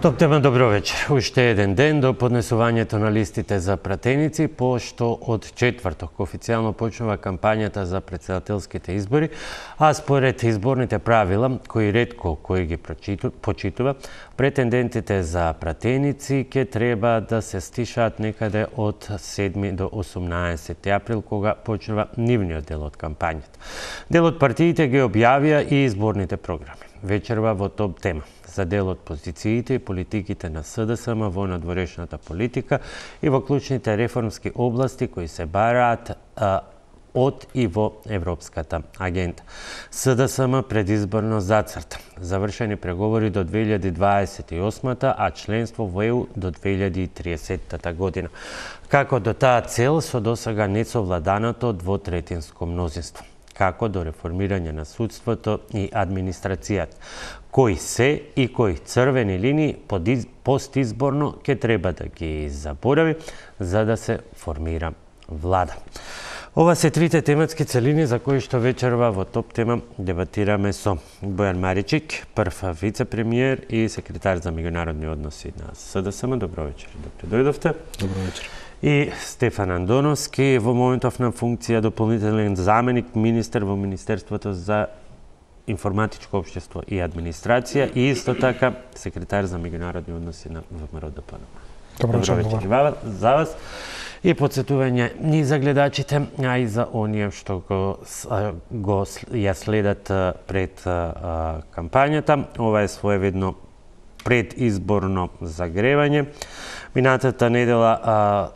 Топ тема, добро вечер. Уште еден ден до поднесувањето на листите за пратеници, пошто од четврток официјално почнува кампањата за претседателските избори, а според изборните правила, кои ретко кој ги почитува, претендентите за пратеници ќе треба да се стишаат некаде од 7 до 18 април, кога почнува нивниот дел од кампањата. Дел од партиите ги објавија и изборните програми. Вечерва во топ тема за дел од позициите и политиките на СДСМ во надворешната политика и во клучните реформски области кои се бараат од и во Европската агенда. СДСМ предизборно зацрта завршени преговори до 2028, а членство во ЕУ до 2030 година. Како до таа цел со досега несовладаното двотретинско мнозинство. Како до реформирање на судството и администрацијата. Кои се и кои црвени линии постизборно ќе треба да ги заборави за да се формира влада. Ова се трите тематски целини за кои што вечерва во топ тема дебатираме со Бојан Маричик, прв вице-премиер и секретар за меѓународни односи на СДСМ. Добро вечер, доктор дојдовте. Добро вечер. И Стефан Андоновски, во моментов на функција дополнителен заменик министер во Министерството за информатичко општество и администрација и исто така секретар за меѓународни односи на ВМРО ДПМН. Добро вечер за вас. И подсетување ни за гледачите, а и за оние што го ја следат пред кампањата. Ова е своевидно предизборно загревање. Минатата недела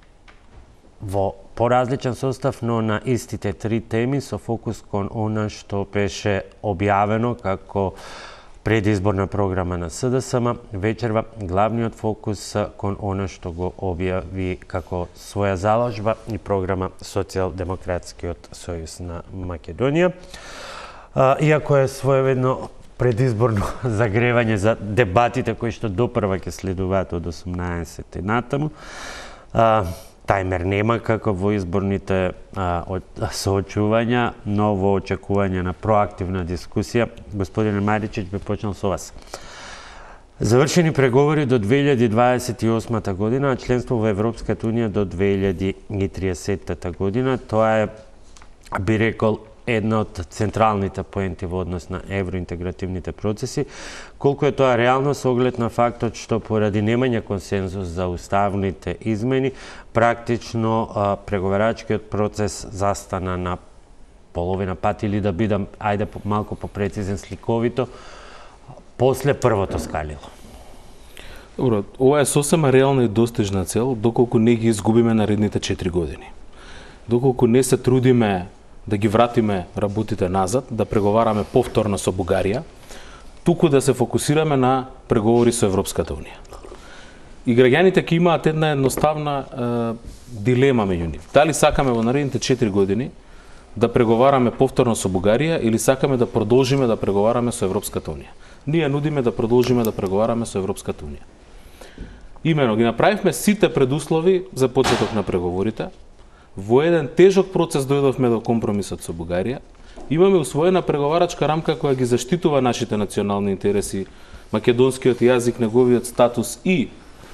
во поразличен состав, но на истите три теми со фокус кон она што беше објавено како предизборна програма на СДСМ, вечерва главниот фокус кон она што го објави како своја заложба и програма Социјалдемократскиот сојуз на Македонија. Иако е своевидно предизборно загревање за дебатите кои што допрва ќе следуваат од 18 натаму. Тајмер нема како во изборните соочувања, но во очекување на проактивна дискусија. Господине Маричич, би почнал со вас. Завршени преговори до 2028 година, а членство во Европската унија до 2030 година. Тоа е, би рекол, една од централните поенти во однос на евроинтегративните процеси. Колку е тоа реално со оглед на фактот што поради немање консензус за уставните измени, практично преговарачкиот процес застана на половина пат, или да бидам, ајде малку попрецизен, сликовито, после првото скалило. Добро, ова е сосема реална и достижна цел, доколку не ги изгубиме наредните 4 години. Доколку не се трудиме да ги вратиме работите назад, да преговараме повторно со Бугарија, туку да се фокусираме на преговори со Европската унија. И граѓаните ќе имаат една едноставна дилема меѓу нив. Дали сакаме во наредните 4 години да преговараме повторно со Бугарија или сакаме да продолжиме да преговараме со Европската унија. Ние нудиме да продолжиме да преговараме со Европската унија. Имено ги направивме сите предуслови за почеток на преговорите. Во еден тежок процес дојдовме до компромисот со Бугарија. Имаме усвоена преговарачка рамка која ги заштитува нашите национални интереси, македонскиот јазик, неговиот статус и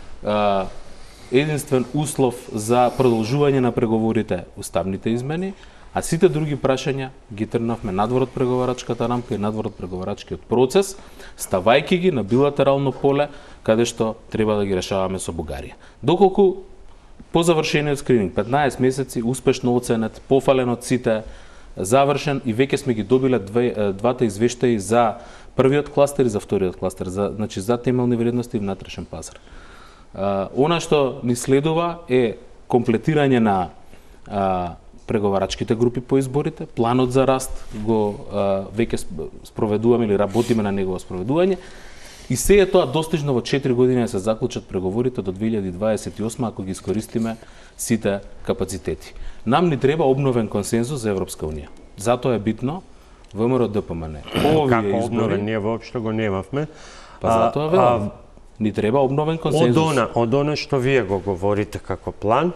единствен услов за продолжување на преговорите, уставните измени, а сите други прашања ги трнавме надвор од преговарачката рамка и надвор од преговарачкиот процес, ставајќи ги на билатерално поле, каде што треба да ги решаваме со Бугарија. Доколку по завршениот скрининг, 15 месеци, успешно оценет, пофален од сите, завршен и веќе сме ги добиле двата извештаи за првиот кластер и за вториот кластер, значи за темелни вредности и внатрешен пазар. Она што ни следува е комплетирање на преговарачките групи по изборите, планот за раст го веќе спроведуваме или работиме на негово спроведување. И се е тоа достижно во 4 години да се заклучат преговорите до 2028 ако ги искористиме сите капацитети. Нам ни треба обновен консензус за Европска унија. Затоа е битно ВМРО ДПМН. Како обновен, ние воопшто го немавме. Па затоа велам. Ни треба обновен консензус. Од она што вие го говорите како план,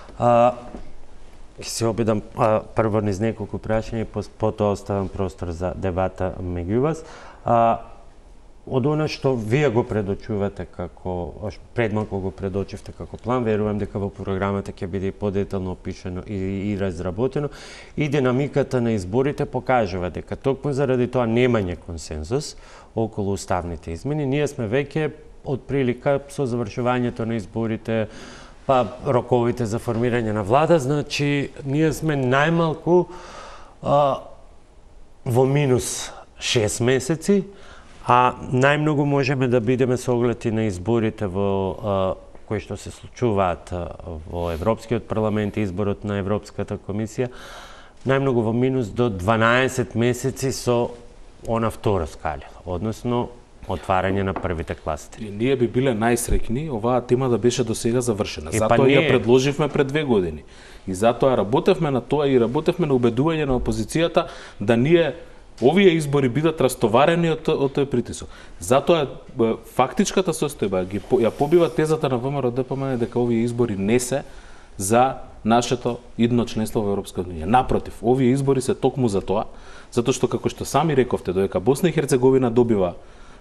ќе се обидам прво низ неколку прашања и потоа оставам простор за дебата меѓу вас. од она што вие го предочувате како, предмалку го предочивте како план, верувам дека во програмата ќе биде и подетално опишено и разработено, и динамиката на изборите покажува дека токму заради тоа немање консензус околу уставните измени, ние сме веќе од прилика со завршувањето на изборите, па роковите за формирање на влада, значи ние сме најмалку во минус 6 месеци, а најмногу можеме да бидеме со оглед на изборите кои што се случуваат во Европскиот парламент, изборот на Европската комисија, најмногу во минус до 12 месеци со она втора скалја, односно отварање на првите кластери. И ние би биле најсреќни оваа тема да беше до сега завршена. Затоа ја предложивме пред 2 години. И затоа работевме на тоа и работевме на убедување на опозицијата да ние овие избори бидат растоварени од тој притисок. Затоа фактичката состојба ја побива тезата на ВМРО ДПМН дека овие избори не се за нашето идно членство во Европска унија. Напротив, овие избори се токму за тоа, затоа што како што сами рековте, додека Босна и Херцеговина добива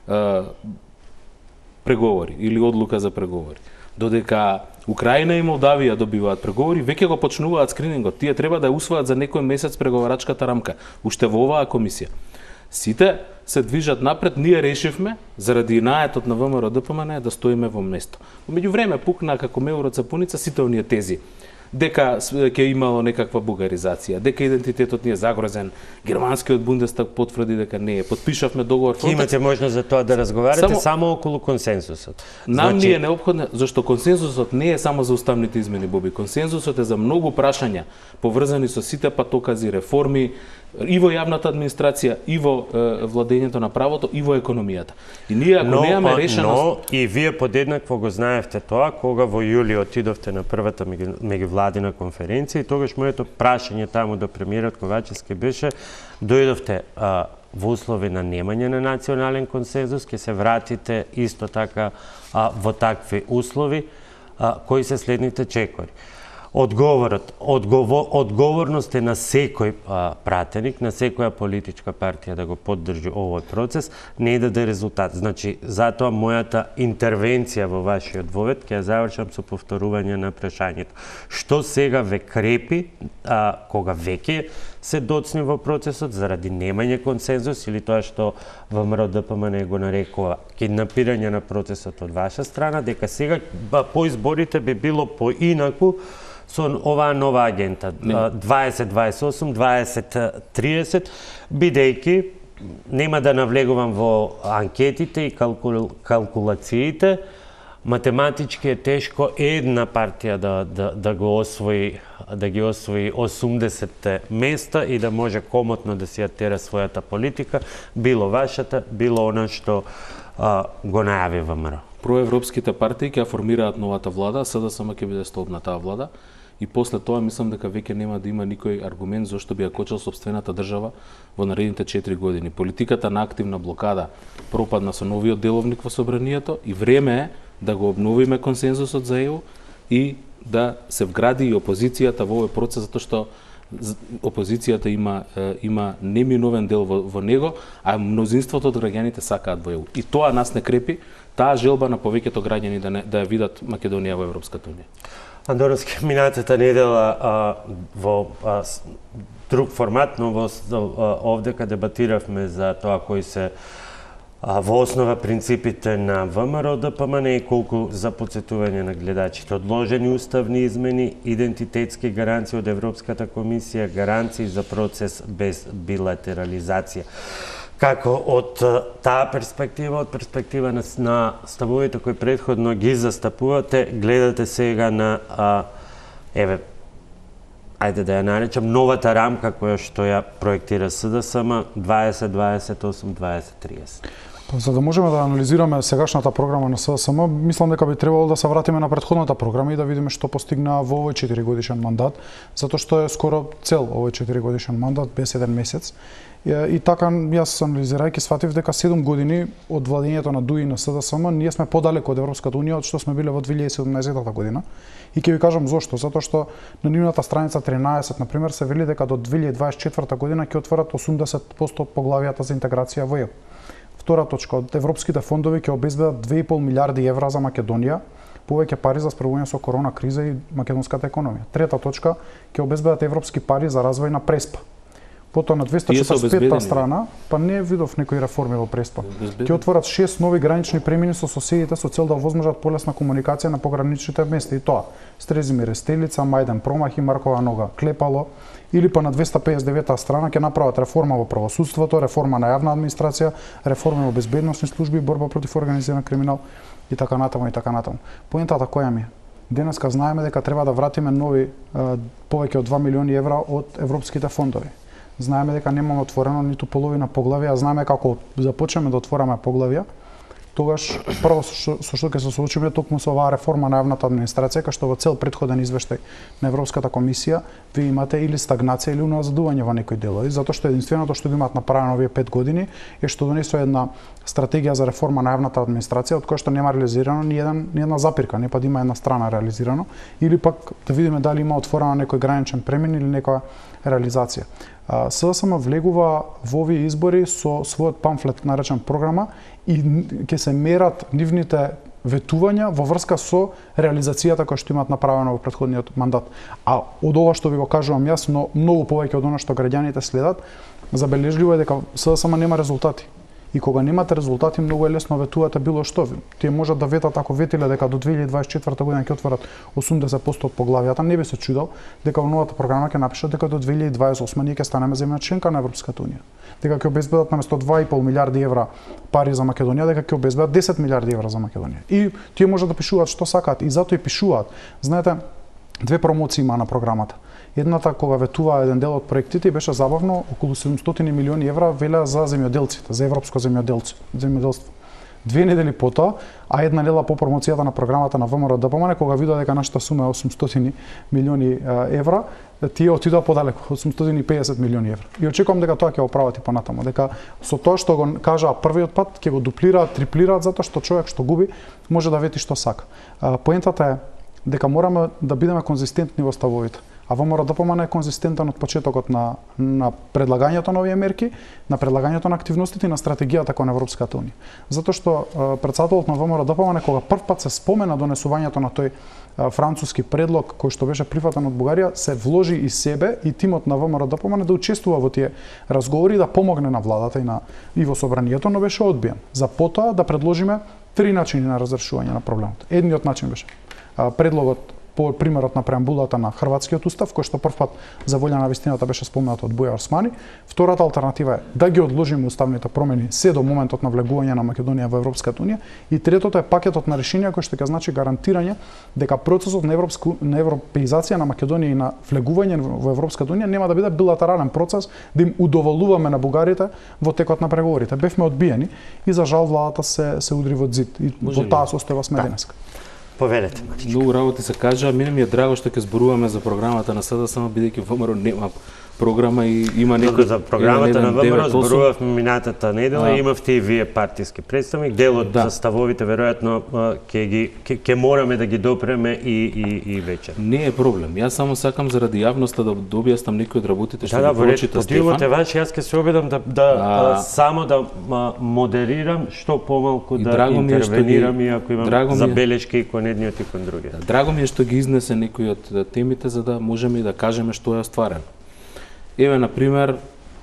преговори или одлука за преговори, додека Украина и Молдавија добиваат преговори, веќе го почнуваат скринингот. Тие треба да ја усвојат за некој месец преговарачката рамка, уште во оваа комисија. Сите се движат напред, ние решивме, заради наетот на ВМРО ДПМН, да стоиме во место. Во меѓувреме пукна како меур од сапуница сите оние тези, дека ќе имало некаква бугаризација, дека идентитетот ни е загрозен, германскиот Бундестаг потврди дека не е. Подпишавме договор. Имате можност за тоа да разговарате само околу консензусот. Нам ни е неопходно, зашто консензусот не е само за уставните измени, Боби. Консензусот е за многу прашања поврзани со сите патокази, реформи, и во јавната администрација, и во владењето на правото, и во економијата. И ние ако немаме решеност... Но и вие подеднакво го знаевте тоа кога во јули отидовте на првата меѓувладина конференција и тогаш моето прашање таму до премиерот Ковачевски беше дојдовте во услови на немање на национален консензус, ќе се вратите исто така во такви услови, кои се следните чекори. Одговорност е на секој пратеник, на секоја политичка партија да го поддржи овој процес, не да даде резултат. Значи, затоа мојата интервенција во вашиот вовед ќе ја завршам со повторување на прашањето. Што сега ве крепи, кога веќе се доцни во процесот заради немање консензус или тоа што ВМРО ДПМН го нарекува киднапирање на процесот од ваша страна, дека сега по изборите би било поинаку со оваа нова агента 2028-2030, бидејќи нема да навлегувам во анкетите и калкулациите, математички е тешко една партија да ги освои 80 места и да може комотно да си ја тера својата политика, било вашата, било она што го најави ВМРО. Проевропските партии ќе формираат новата влада, СДСМ ќе биде столб на таа влада. И после тоа мислам дека веќе нема да има никој аргумент зашто би ја кочел сопствената држава во наредните 4 години. Политиката на активна блокада пропадна со новиот деловник во собранието и време е да го обновиме консензусот за ЕУ и да се вгради и опозицијата во овој процес, затоа што опозицијата има неминовен дел во него, а мнозинството од граѓаните сакаат во ЕУ. И тоа нас не крепи, таа желба на повеќето граѓани да ја видат Македонија во Европската унија. Андоровски, минатата недела во друг формат, но овдека дебатиравме за тоа кои се во основа принципите на ВМРО ДПМН и колку за подсетување на гледачите одложени уставни измени, идентитетски гаранции од Европската комисија, гаранции за процес без билатерализација. Како од таа перспектива, од перспектива на ставовите кои претходно ги застапувате, гледате сега на ајде да ја наречам, новата рамка која што ја проектира СДСМ 2028-2030. За да можеме да анализираме сегашната програма на СДСМ, мислам дека би требало да се вратиме на претходната програма и да видиме што постигна во овој 4 годишен мандат, затоа што е скоро цел овој 4 годишен мандат без 1 месец. И така, јас анализирајќи сватив дека 7 години од владењето на ДУИ на СДСМ ние сме подалеку од Европската унија од што сме биле во 2017 година. И ќе ви кажам зошто, затоа што на нивната страница 13 на пример се вели дека до 2024 година ќе отворат 80% поглавијата за интеграција во ЕУ. Втора точка, од европските фондови ќе обезбедат 2,5 милиарди евра за Македонија, повеќе пари за справување со корона криза и македонската економија. Трета точка, ќе обезбедат европски пари за развој на Преспа. Потоа на 245-та страна, па не видов некои реформи во Преспа. Ќе отворат 6 нови гранични премини со соседите со цел да овозможат полесна комуникација на пограничните места, и тоа Стрезимир, Стелица, Мајден, Промахи, Маркова нога, Клепало, или па на 259-та страна ќе направат реформа во правосудството, реформа на јавна администрација, реформа во безбедносни служби, борба против организиран криминал и така натаму и така натаму. Поентата која ми е? Денеска знаеме дека треба да вратиме нови повеќе од 2 милиони евра од европските фондови. Знаеме дека немаме отворено ниту половина поглавија, знаеме како започнеме да отвораме поглавија, тогаш прво со што ќе се соочиме токму со оваа реформа на јавната администрација, кај што во цел претходен извештај на Европската комисија ви имате или стагнација или уназадување во некои делови, затоа што единственото што го имаат направено овие 5 години е што донесоа една стратегија за реформа на јавната администрација од која што нема реализирано ни една запирка, не па да има една страна реализирано, или пак да видиме дали има отворено некој граничен премин или некоја реализација. СДСМ влегува во овие избори со својот памфлет наречен програма и ќе се мерат нивните ветувања во врска со реализацијата која што имаат направено во претходниот мандат. А од ова што ви го кажувам јас, но многу повеќе од она што граѓаните следат, забележливо е дека СДСМ нема резултати. И кога немате резултати, многу е лесно ветувате било што. Тие можат да ветат, ако ветиле дека до 2024 година ќе отворат 80% од поглавијата, не би се чудел дека во новата програма ќе напишат дека до 2028 ние ќе станеме земја членка на Европската унија. Дека ќе обезбедат наместо 2,5 милиарди евра пари за Македонија, дека ќе обезбедат 10 милиарди евра за Македонија. И тие можат да пишуваат што сакаат, и затоа и пишуваат. Знаете, две промоции има на програмата. Едната, кога ветува еден дел од проектите, беше забавно, околу 700 милиони евра велеа за земјоделците, за европско земјоделство. 2 недели потоа, а една недела по промоцијата на програмата на ВМРО-ДПМН, кога видоа дека нашата сума е 800 милиони евра, тие отидоа подалеку, 850 милиони евра. И очекувам дека тоа ќе го прават и понатаму, дека со тоа што го кажаа првиот пат, ќе го дуплираат, триплираат, затоа што човек што губи може да вети што сака. Поентата е дека мораме да бидеме конзистентни во ставовите. А ВМРО-ДПМН е конзистентен од почетокот на предлагањето на овие мерки, на предлагањето на активностите и на стратегијата кон Европската унија. Затоа што претседателот на ВМРО-ДПМН, кога прв пат се спомена донесувањето на тој француски предлог кој што беше прифатен од Бугарија, се вложи и себе и тимот на ВМРО-ДПМН да учествува во тие разговори, да помогне на владата и во собранието, но беше одбиен. За потоа да предложиме 3 начини на разрешување на проблемот. Едниот начин беше предлогот по примерот на преамбулата на хрватскиот устав, кој што првпат за волја на вистината беше споменат од Бујар Османи. Втората алтернатива е да ги одложиме уставните промени се до моментот на влегување на Македонија во Европската унија, и третото е пакетот на решенија кој што ќе значи гарантирање дека процесот на европеизација на Македонија и на влегување во Европската унија нема да биде билатерален процес, да им удоволуваме на бугарите во текот на преговорите. Бевме одбиени и за жал владата се удри во зид и во таа состојба сме денеска. Повелете. Многу работи се кажа, мене ми е драго што ќе зборуваме за програмата на СДСМ, бидејќи ВМРО нема програма и има некој за програмата на ВМРО зборувавме минатата недела и имавте и вие партиски представник. Дел од ставовите веројатно ќе мораме да ги допреме и вечер. Не е проблем. Јас само сакам заради јавноста да објаснам некои од работите што ги прочита Стефан. Да, ваш, јас ќе се обидам само да модерирам, што помалку да интервенирам и ако имам забелешки и кон едниот и кон другиот. Драго ми е што ги изнесе некои од темите за да можеме и да кажеме што е остварено. Еве, например,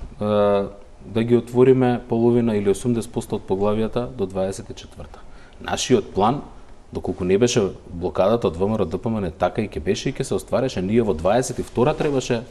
да ги отвориме половина или 80% од поглавијата до 24-та. Нашиот план, доколку не беше блокадата од ВМРО-ДПМН така и ќе беше и ќе се оствареше, ние во 22-та требаше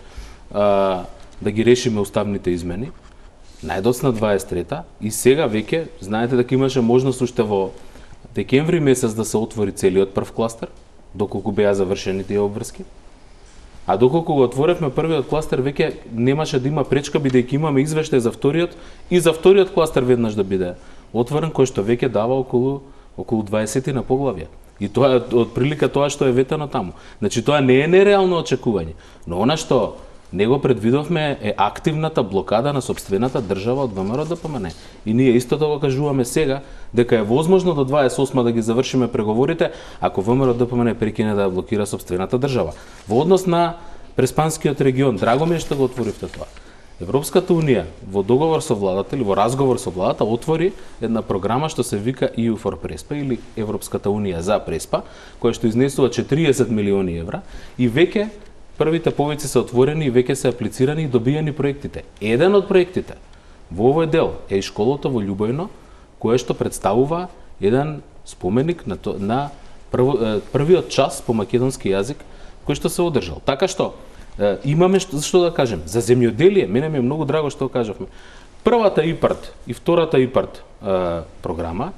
да ги решиме уставните измени, најдоцна 23-та, и сега веќе, знаете дека имаше можност уште во декември месец да се отвори целиот прв кластер, доколку беа завршени тие обврски. А доколку го отворевме првиот кластер, веќе немаше да има пречка, бидејќи имаме извештај за вториот и за вториот кластер веднаш да биде отворен, кој што веќе дава околу 20 на поглавја. И тоа е од прилика тоа што е ветено таму. Значи тоа не е нереално очекување, но она што не го предвидовме е активната блокада на сопствената држава од ВМРО-ДПМН. И ние исто да го кажуваме сега дека е возможно до 28 да ги завршиме преговорите ако ВМРО-ДПМН прекине да блокира сопствената држава. Во однос на Преспанскиот регион, драго ми е што го отворивте тоа. Европската унија во договор со владата или во разговор со владата отвори една програма што се вика EU for Prespa или Европската унија за Преспа, која што изнесува 40 милиони евра и веќе првите повици се отворени и веќе се аплицирани и добиени проектите. Еден од проектите во овој дел е и школата во Љубојно, која што представува еден споменик на првиот час по македонски јазик кој што се одржал. Така што имаме што да кажем за земјоделие, мене ми е многу драго што кажавме. Првата ИПАРД и втората ИПАРД програма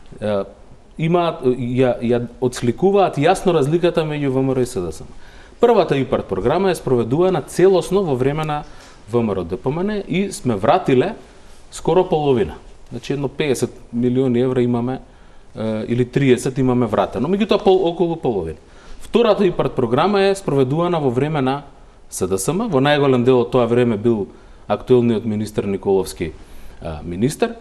ја отсликуваат јасно разликата меѓу ВМРО и СДСМ. Првата ИПАРД програма е спроведувана целосно во време на ВМРО ДПМН и сме вратиле скоро половина. Значи едно 50 милиони евра имаме или 30 имаме вратено, меѓутоа околу половина. Втората ИПАРД програма е спроведувана во време на СДСМ, во најголем дел од тоа време бил актуелниот министер Николовски министер.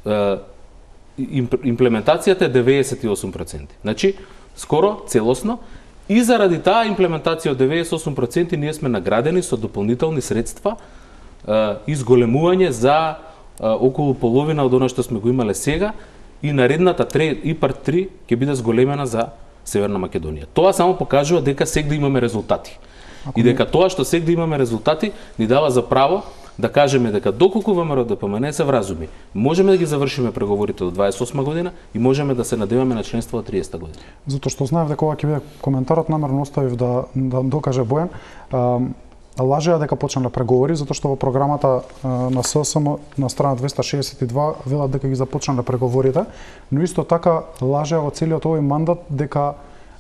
Имплементацијата е 98%. Значи, скоро целосно. И заради таа имплементација од 98% ние сме наградени со дополнителни средства и зголемување за околу половина од она што сме го имале сега и наредната ИПАРД 3 ќе биде зголемена за Северна Македонија. Тоа само покажува дека сегде имаме резултати. И дека тоа што сегде имаме резултати ни дава за право да кажеме дека доколку ВМРО ДПМН се вразуми, можеме да ги завршиме преговорите до 28 година и можеме да се надеваме на членство од 30 година. Затоа што знаев дека ова ќе биде коментарот, намерно оставив да докаже Бојан. Лажеа дека почнале преговори, затоа што во програмата на ССМ на страна 262 велат дека ги започнале преговорите, но исто така лажеа во целиот овој мандат дека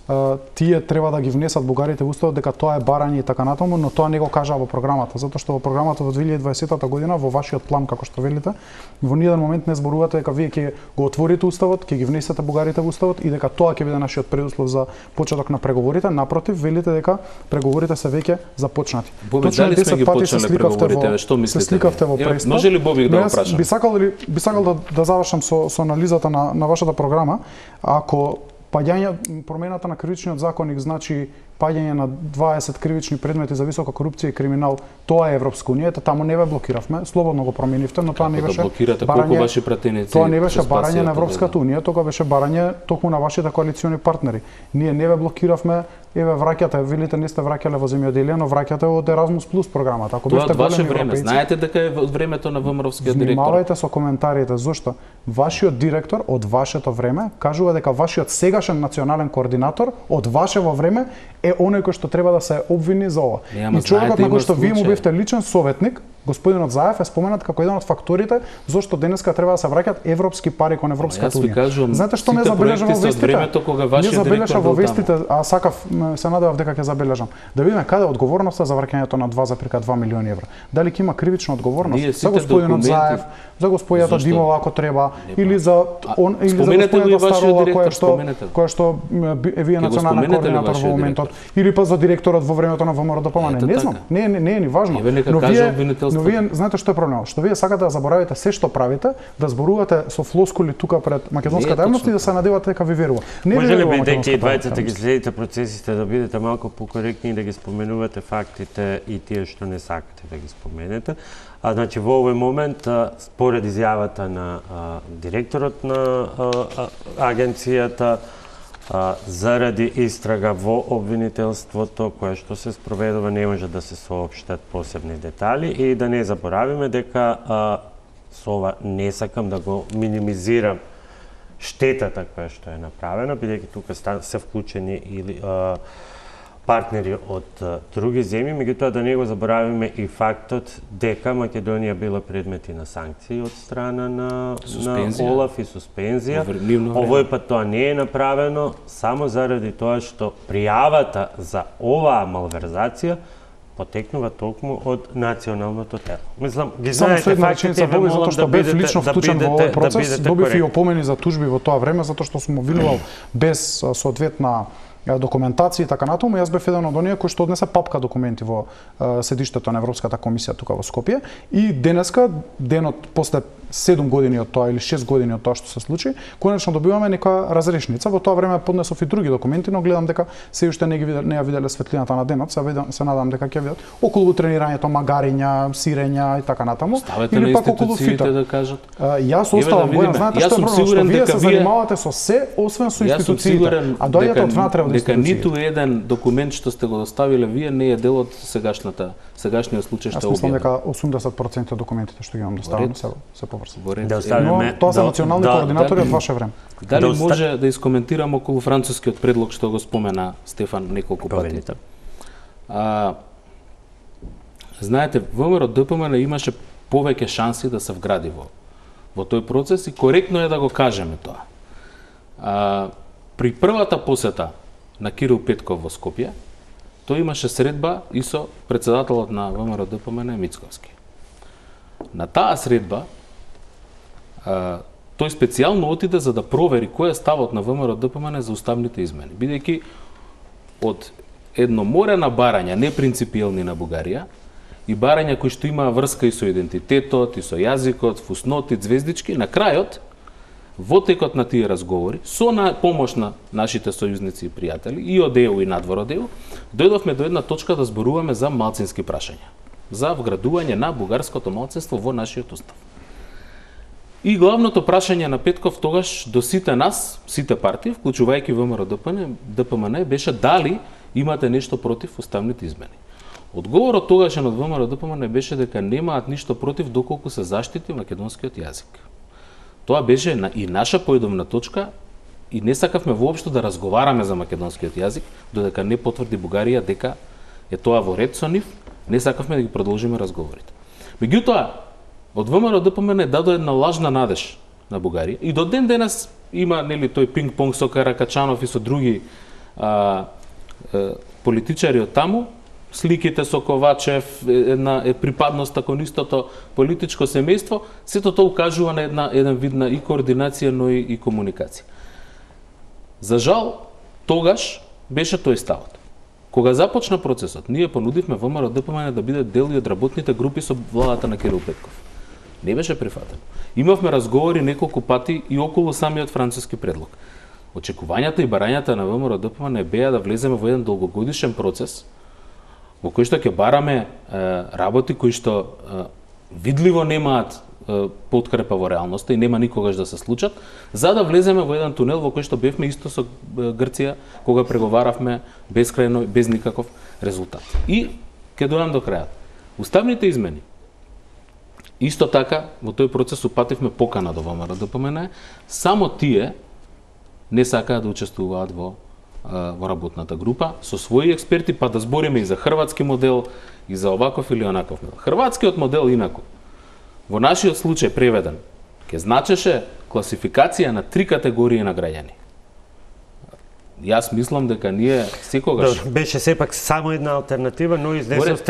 тие треба да ги внесат бугарите во уставот, дека тоа е барање и така натаму, но тоа не го кажаа во програмата, затоа што во програмата во 2020 година, во вашиот план, како што велите, во ниеден момент не зборувате дека вие ќе го отворите уставот, ќе ги внесете бугарите во уставот и дека тоа ќе биде нашиот предуслов за почеток на преговорите. Напротив, велите дека преговорите се веќе започнати. Бобе, дали сме ги почнале преговорите, што мислите? Се сликавте во Преспа. Може ли Бобик да го прашам? Би сакал да завршам со анализата на вашата програма. Ако промената на кривичниот законник значи паѓање на 20 кривични предмети за висока корупција и криминал, тоа е Европска унија, таму не ве блокиравме, слободно го променивте, но тоа не беше барање. Тоа не беше барање на Европската унија, тоа беше барање токму на вашите коалициони партнери. Ние не ве блокиравме, еве враќате, велите не сте враќале во земјоделие, но враќате од Еразмус плюс програмата. Ако бевте ваше време, знаете дека е од времето на ВМРО-вскиот директор. Внимавајте со коментарите, зошто вашиот директор од вашето време кажува дека вашиот сегашен национален координатор од вашево време е оној кој што треба да се обвини за ова. И човекот на кој што вие му бевте личен советник, господинот Заев, е споменат како еден од факторите зошто денеска треба да се враќаат европски пари кон Европската унија. Знаете што не забележам во вестите? Не забележам во вестите, а сакав, се надевав дека ќе забележам. Да видиме каде е одговорноста за враќањето на 2,2 милиони евра. Дали ќе има кривична одговорност за господинот Заев, за господјата Димова ако треба, или за господјата Старова која што е вие национален координатор во моментот, или па за директорот во времето на ВМРО ДПМН. Не знам, не е ни важно. Но вие знаете што е проблемот? Што вие сакате да заборавите се што правите, да зборувате со флоскули тука пред македонската јавност и да се надевате дека ви верува. Може ли бидејќи и двајцата ги следите процесите да бидете малку покоректни и да ги споменувате фактите и тие што не сакате да ги споменете? Значи во овој момент според изјавата на директорот на агенцијата заради истрага во обвинителството кое што се спроведува не може да се соопштат посебни детали и да не заборавиме дека со ова не сакам да го минимизирам штетата која што е направена, бидејќи тука се вклучени или партнери од други земји, меѓутоа да не го заборавиме и фактот дека Македонија била предмети на санкции од страна на ОЛАФ и суспензија. Овој пат тоа не е направено само заради тоа што пријавата за оваа малверзација потекнува токму од националното тело. Мислам, ги знаете фактите, ве молам да бидете лично вклучен во овој процес, добив и опомени за тужби во тоа време затоа што сум обвинувал без соодветна документација и така натаму. Јас бев еден од оние кои што однесе папка документи во седиштето на Европската комисија тука во Скопје и денеска, денот после 7 години од тоа или 6 години од тоа што се случи, конечно добиваме нека разрешница. Во тоа време поднесов и други документи, но гледам дека се уште не ја виделе светлината на денот. Се надам дека ќе видат околу тренирањето, магариња, сирења и така натаму. Ставете на институциите да кажат. Јас оставам Бојан, знаете што е проблем, што вие се занимавате со се освен со институциите, а доаѓате од внатре од институциите. Дека ниту еден документ што сте го доставиле вие не е дел од сегашниот случај што Јас мислам дека 80% од документите што ги имам доставени се поврзани. Но тоа се национални координатори од ваше време. Дали може да искоментирам околу францускиот предлог што го спомена Стефан неколку пати? Знаете, ВМРО ДПМН имаше повеќе шанси да се вгради во тој процес и коректно е да го кажеме тоа. При првата посета на Кирил Петков во Скопје, тој имаше средба и со председателот на ВМРО ДПМН Мицковски. На таа средба тој специјално отиде за да провери кој е ставот на ВМРО ДПМН за уставните измени, бидејќи од едно море на барања непринципиелни на Бугарија и барања кои што имаа врска и со идентитетот, и со јазикот, фусноти, звездички, на крајот, во текот на тие разговори, со помош на нашите сојузници и пријатели, и од ЕУ и надвор од ЕУ, дојдовме до една точка да зборуваме за малцински прашања, за вградување на бугарското малцинство во нашиот устав. И главното прашање на Петков тогаш до сите нас, сите партии, вклучувајќи ВМРО ДПМН, беше дали имате нешто против уставните измени. Одговорот тогашен од ВМРО ДПМН беше дека немаат ништо против доколку се заштити македонскиот јазик. Тоа беше и наша поедовна точка и не сакавме воопшто да разговараме за македонскиот јазик, додека не потврди Бугарија дека е тоа во ред со нив, не сакавме да ги продолжиме разговорите. Меѓутоа, од ВМРО ДПМН дадо една лажна надеж на Бугарија и до ден денес има нели тој пинг-понг со Каракачанов и со други политичари од таму, сликите со Ковачев, една припадноста кон истото политичко семејство, сето тоа укажува на еден вид на и координација, но и комуникација. За жал, тогаш беше тој ставот. Кога започна процесот, ние понудивме ВМРО ДПМН да биде дел и од работните групи со владата на Кирил Петков. Не беше прифатено. Имавме разговори неколку пати и околу самиот француски предлог. Очекувањата и барањата на ВМРО ДПМН беа да влеземе во еден долгогодишен процес во кој што ќе бараме работи кои што видливо немаат подкрепа во реалноста и нема никогаш да се случат, за да влеземе во еден тунел во кој што бевме исто со Грција, кога преговаравме бескрајно, без никаков резултат. И ќе дојдам до крајот. Уставните измени. Исто така, во тој процес упативме покана до ВМРО ДПМН, само тие не сакаат да учествуваат во работната група со своји експерти, па да збориме и за хрватски модел, и за оваков или онаков модел. Хрватскиот модел инаку, во нашиот случај преведен, ќе значеше класификација на 3 категории на граѓани. Јас мислам дека ние секогаш... Беше сепак само една алтернатива, но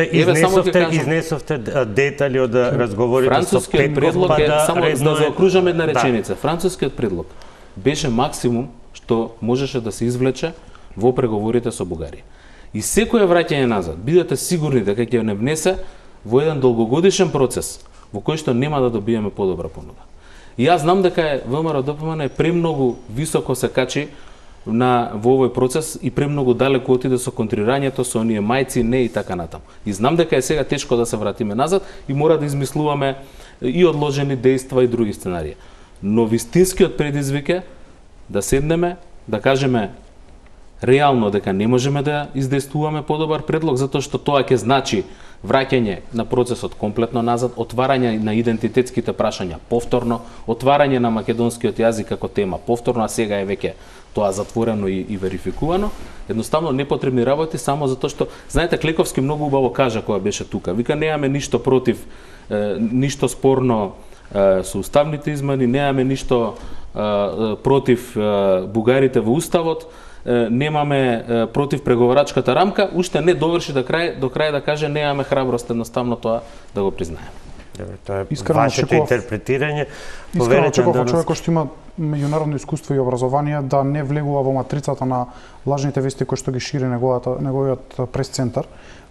изнесовте детали од разговорите со Францускиот предлог само да заокружам една реченица. Францускиот предлог беше максимум што можеше да се извлече во преговорите со Бугарија. И секое враќање назад, бидете сигурни дека ќе не внесе во еден долгогодишен процес во кој што нема да добиеме подобра понуда. И јас знам дека ВМРО ДПМН премногу високо се качи во овој процес и премногу далеку отиде со контрирањето, со оние мајци, не и така натаму. И знам дека е сега тешко да се вратиме назад и мора да измислуваме и одложени дејства и други сценарии. Но вистинскиот предизвик е да седнеме, да кажеме реално дека не можеме да издействуваме подобар предлог, затоа што тоа ќе значи враќање на процесот комплетно назад, отварање на идентитетските прашања повторно, отварање на македонскиот јазик како тема повторно, а сега е веќе тоа затворено и верификувано. Едноставно непотребни работи само затоа што, знаете, Клековски многу убаво кажа кога беше тука. Вика, немаме ништо против, ништо спорно со уставните измени, немаме ништо против бугарите во уставот, немаме против преговарачката рамка, уште не доврши до крај да каже немаме храброст едноставно тоа да го признаеме. Тоа е вашето интерпретирање. Искрено очекував човек кој што има меѓународно искуство и образование да не влегува во матрицата на лажните вести кои што ги шири неговиот прес-центар,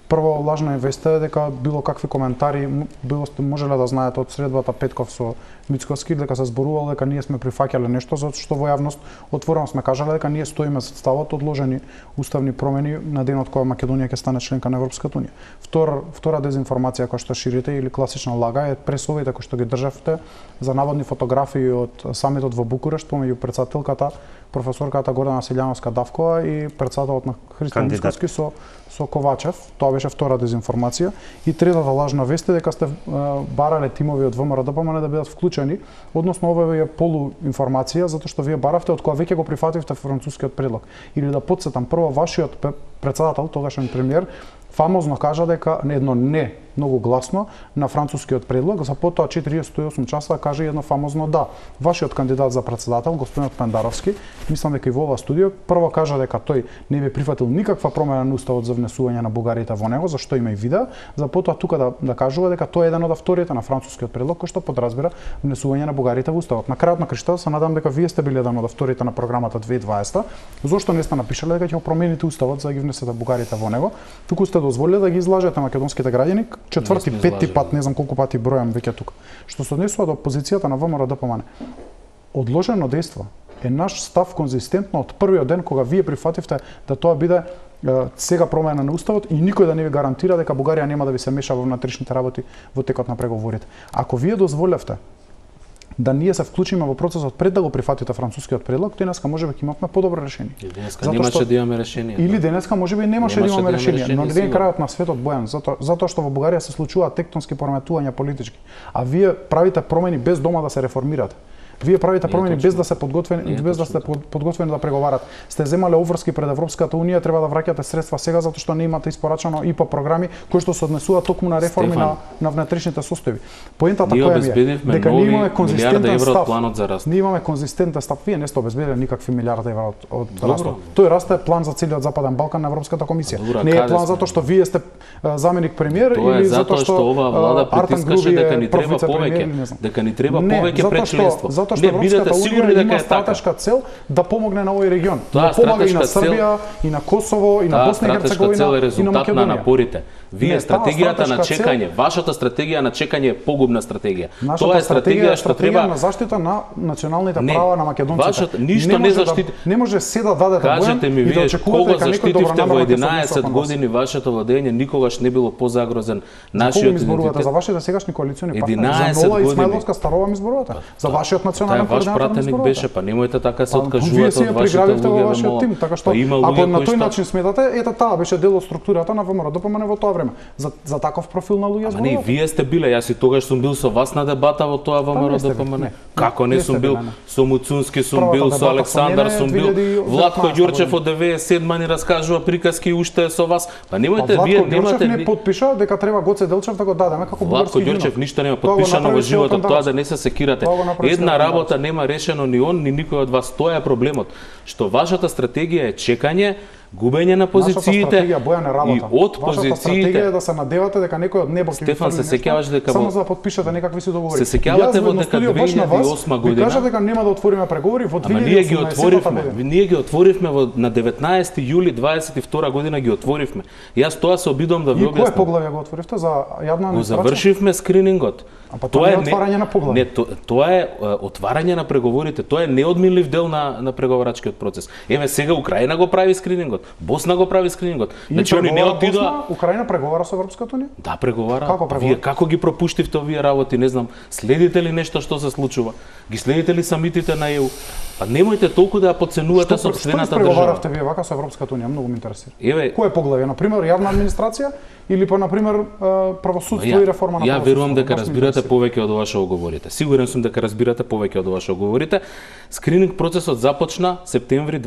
Прво, лажна веста е дека било какви коментари можеле да знаете од средбата Петков со Мицковски, дека се зборувало дека ние сме прифаќале нешто, затоа што во јавност отворено сме кажале дека ние стоиме за ставот одложени уставни промени на денот кога Македонија ќе стане членка на Европската унија. Втора дезинформација која што ширите или класична лага е пресовите кои што ги државте за наводни фотографии од самитот во Букурешт помеѓу претседателката професорката Гордана Силјановска-Давкова и претседателот на Христо Мицковски со Ковачев. Тоа беше втора дезинформација. И третата лажна вест е дека сте барале тимови од ВМРО-ДПМН да бидат вклучени, односно ова е полуинформација затоа што вие баравте од кога веќе го прифативте францускиот предлог. Или да потсетам, прво вашиот претседател, тогашен премиер, фамозно кажа дека едно не многу гласно на францускиот предлог, за потоа 48 часа каже едно фамозно да. Вашиот кандидат за претседател, господинот Пендаровски, мислам дека и во ова студио, прво кажа дека тој не би прифатил никаква промена на уставот за внесување на бугарите во него, за што има и видео, за потоа тука да кажува дека тој е еден од авторите на францускиот предлог кој што подразбира внесување на бугарите во уставот. На крајот на криштата се надам дека вие сте били еден од авторите на програмата 2020. Зошто не сте напишале дека ќе промените уставот за да ги внесете бугарите во него, туку сте дозволиле да ги излажете македонските граѓани четврти, петти пат, не знам колку пати бројам веќе тука. Што се однесува до позицијата на ВМРО-ДПМН, одложено дејство е наш став конзистентно од првиот ден кога вие прифативте да тоа биде сега промена на уставот и никој да не ви гарантира дека Бугарија нема да ви се меша во внатрешните работи во текот на преговорите. Ако вие дозволевте да ние се вклучиме во процесот пред да го прифатите францускиот предлог, денеска можеби ќе имавме подобро решение. Денеска немаше да имаме решение. Или денеска можеби немаше да имаме решение, но не е крајот на светот, Бојан, затоа што во Бугарија се случуваат тектонски пореметувања политички, а вие правите промени без дома да се реформирате. Вие правите промени без да се подготвени, без да сте подготвени да преговарате. Сте земале обврски пред Европската унија, треба да враќате средства сега затоа што не имате испорачано ИПА програми кои што се однесуваат токму на реформи на внатрешните состојби. Поентата која е дека ние имаме конзистентен став. Ние имаме конзистентен став. Вие не сте обезбедили никакви милиарди евра од растот. Тој раст е план за целиот Западен Балкан на Европската комисија. Не е план затоа што вие сте заменик премиер или затоа што оваа влада притискаше дека ни треба повеќе, дека ни треба повеќе пред членство. Затоа што Европската унија има стратешка цел да помогне на овој регион. Да помага и на Србија, и на Косово, и на Босна и Херцеговина, и на Македонија. На напорите. Вие стратегијата на чекање, вашата стратегија на чекање е погубна стратегија. Тоа е стратегија што треба на заштита на националните права на македонците. Ништо не заштити. Не може се да дадете Бојан и да очекувате дека некој добронамерно во 11 години вашето владење никогаш не било позагрозен нашиот идентитет. За вашите сегашни коалициони партнери, за Нола Исмаиловска Старова ми зборувате. За вашиот национален координатор ми пратеник беше, па немојте така се откажувате од вашите луѓе во вашиот тим, така што ако на тој начин сметате, ето таа беше дел од структурата на ВМРО-ДПМН во тоа време. За таков профил на луѓе зборувате. Не, вие сте биле, јас и тогаш сум бил со вас на дебата во тоа ВМРО-ДПМН. Како не сум бил? Со Муцунски сум бил, со Александар сум бил, Владко Ѓурчев од 97 ни раскажува приказки уште со вас. Па немојте, вие немате... Владко Ѓурчев не потпиша дека треба Гоце Делчев да го дадеме како бугарски гимн. Владко Ѓурчев ништо нема потпишано во животот, тоа да не се секирате. Една работа нема решено ни он, ни никој од вас. Тоа е проблемот. Што вашата стратегија е чекање, губење на позициите и од позициите. Стратегија е да се надевате дека некој од небо ќе ви Стефан, се сеќаваш дека само за да потпишете некакви си договори. Се сеќавате во дека 2008 година. Кажа дека нема да отвориме преговори во 2018 година. Ние ги отворивме на 19 јули 22 година ги отворивме. Јас тоа се обидувам да ви објаснам. И кое поглавје го отворивте за јавна администрација? Го завршивме скринингот. Тоа е отварање на поглавје. Не, тоа е отварање на преговорите. Тоа е неодминлив дел на преговарачкиот процес. Еве сега Украина го прави скринингот. Босна го прави скринингот. Значи они не отидоа. Украина преговара со Европската унија? Да, преговара. Вие како ги пропуштивте овие работи, не знам. Следите ли нешто што се случува? Ги следите ли самитите на ЕУ? Па немојте толку да ја подценувате сопствената држава. Што преговаравте вие вака со Европската унија? Многу ме интересира. Кое поглавје, на пример, јавна администрација или па на пример правосудство и реформа на правосудството? Ја верувам дека разбирате повеќе од ова што говорите. Сигурен сум дека разбирате повеќе од ова што говорите. Скрининг процесот започна септември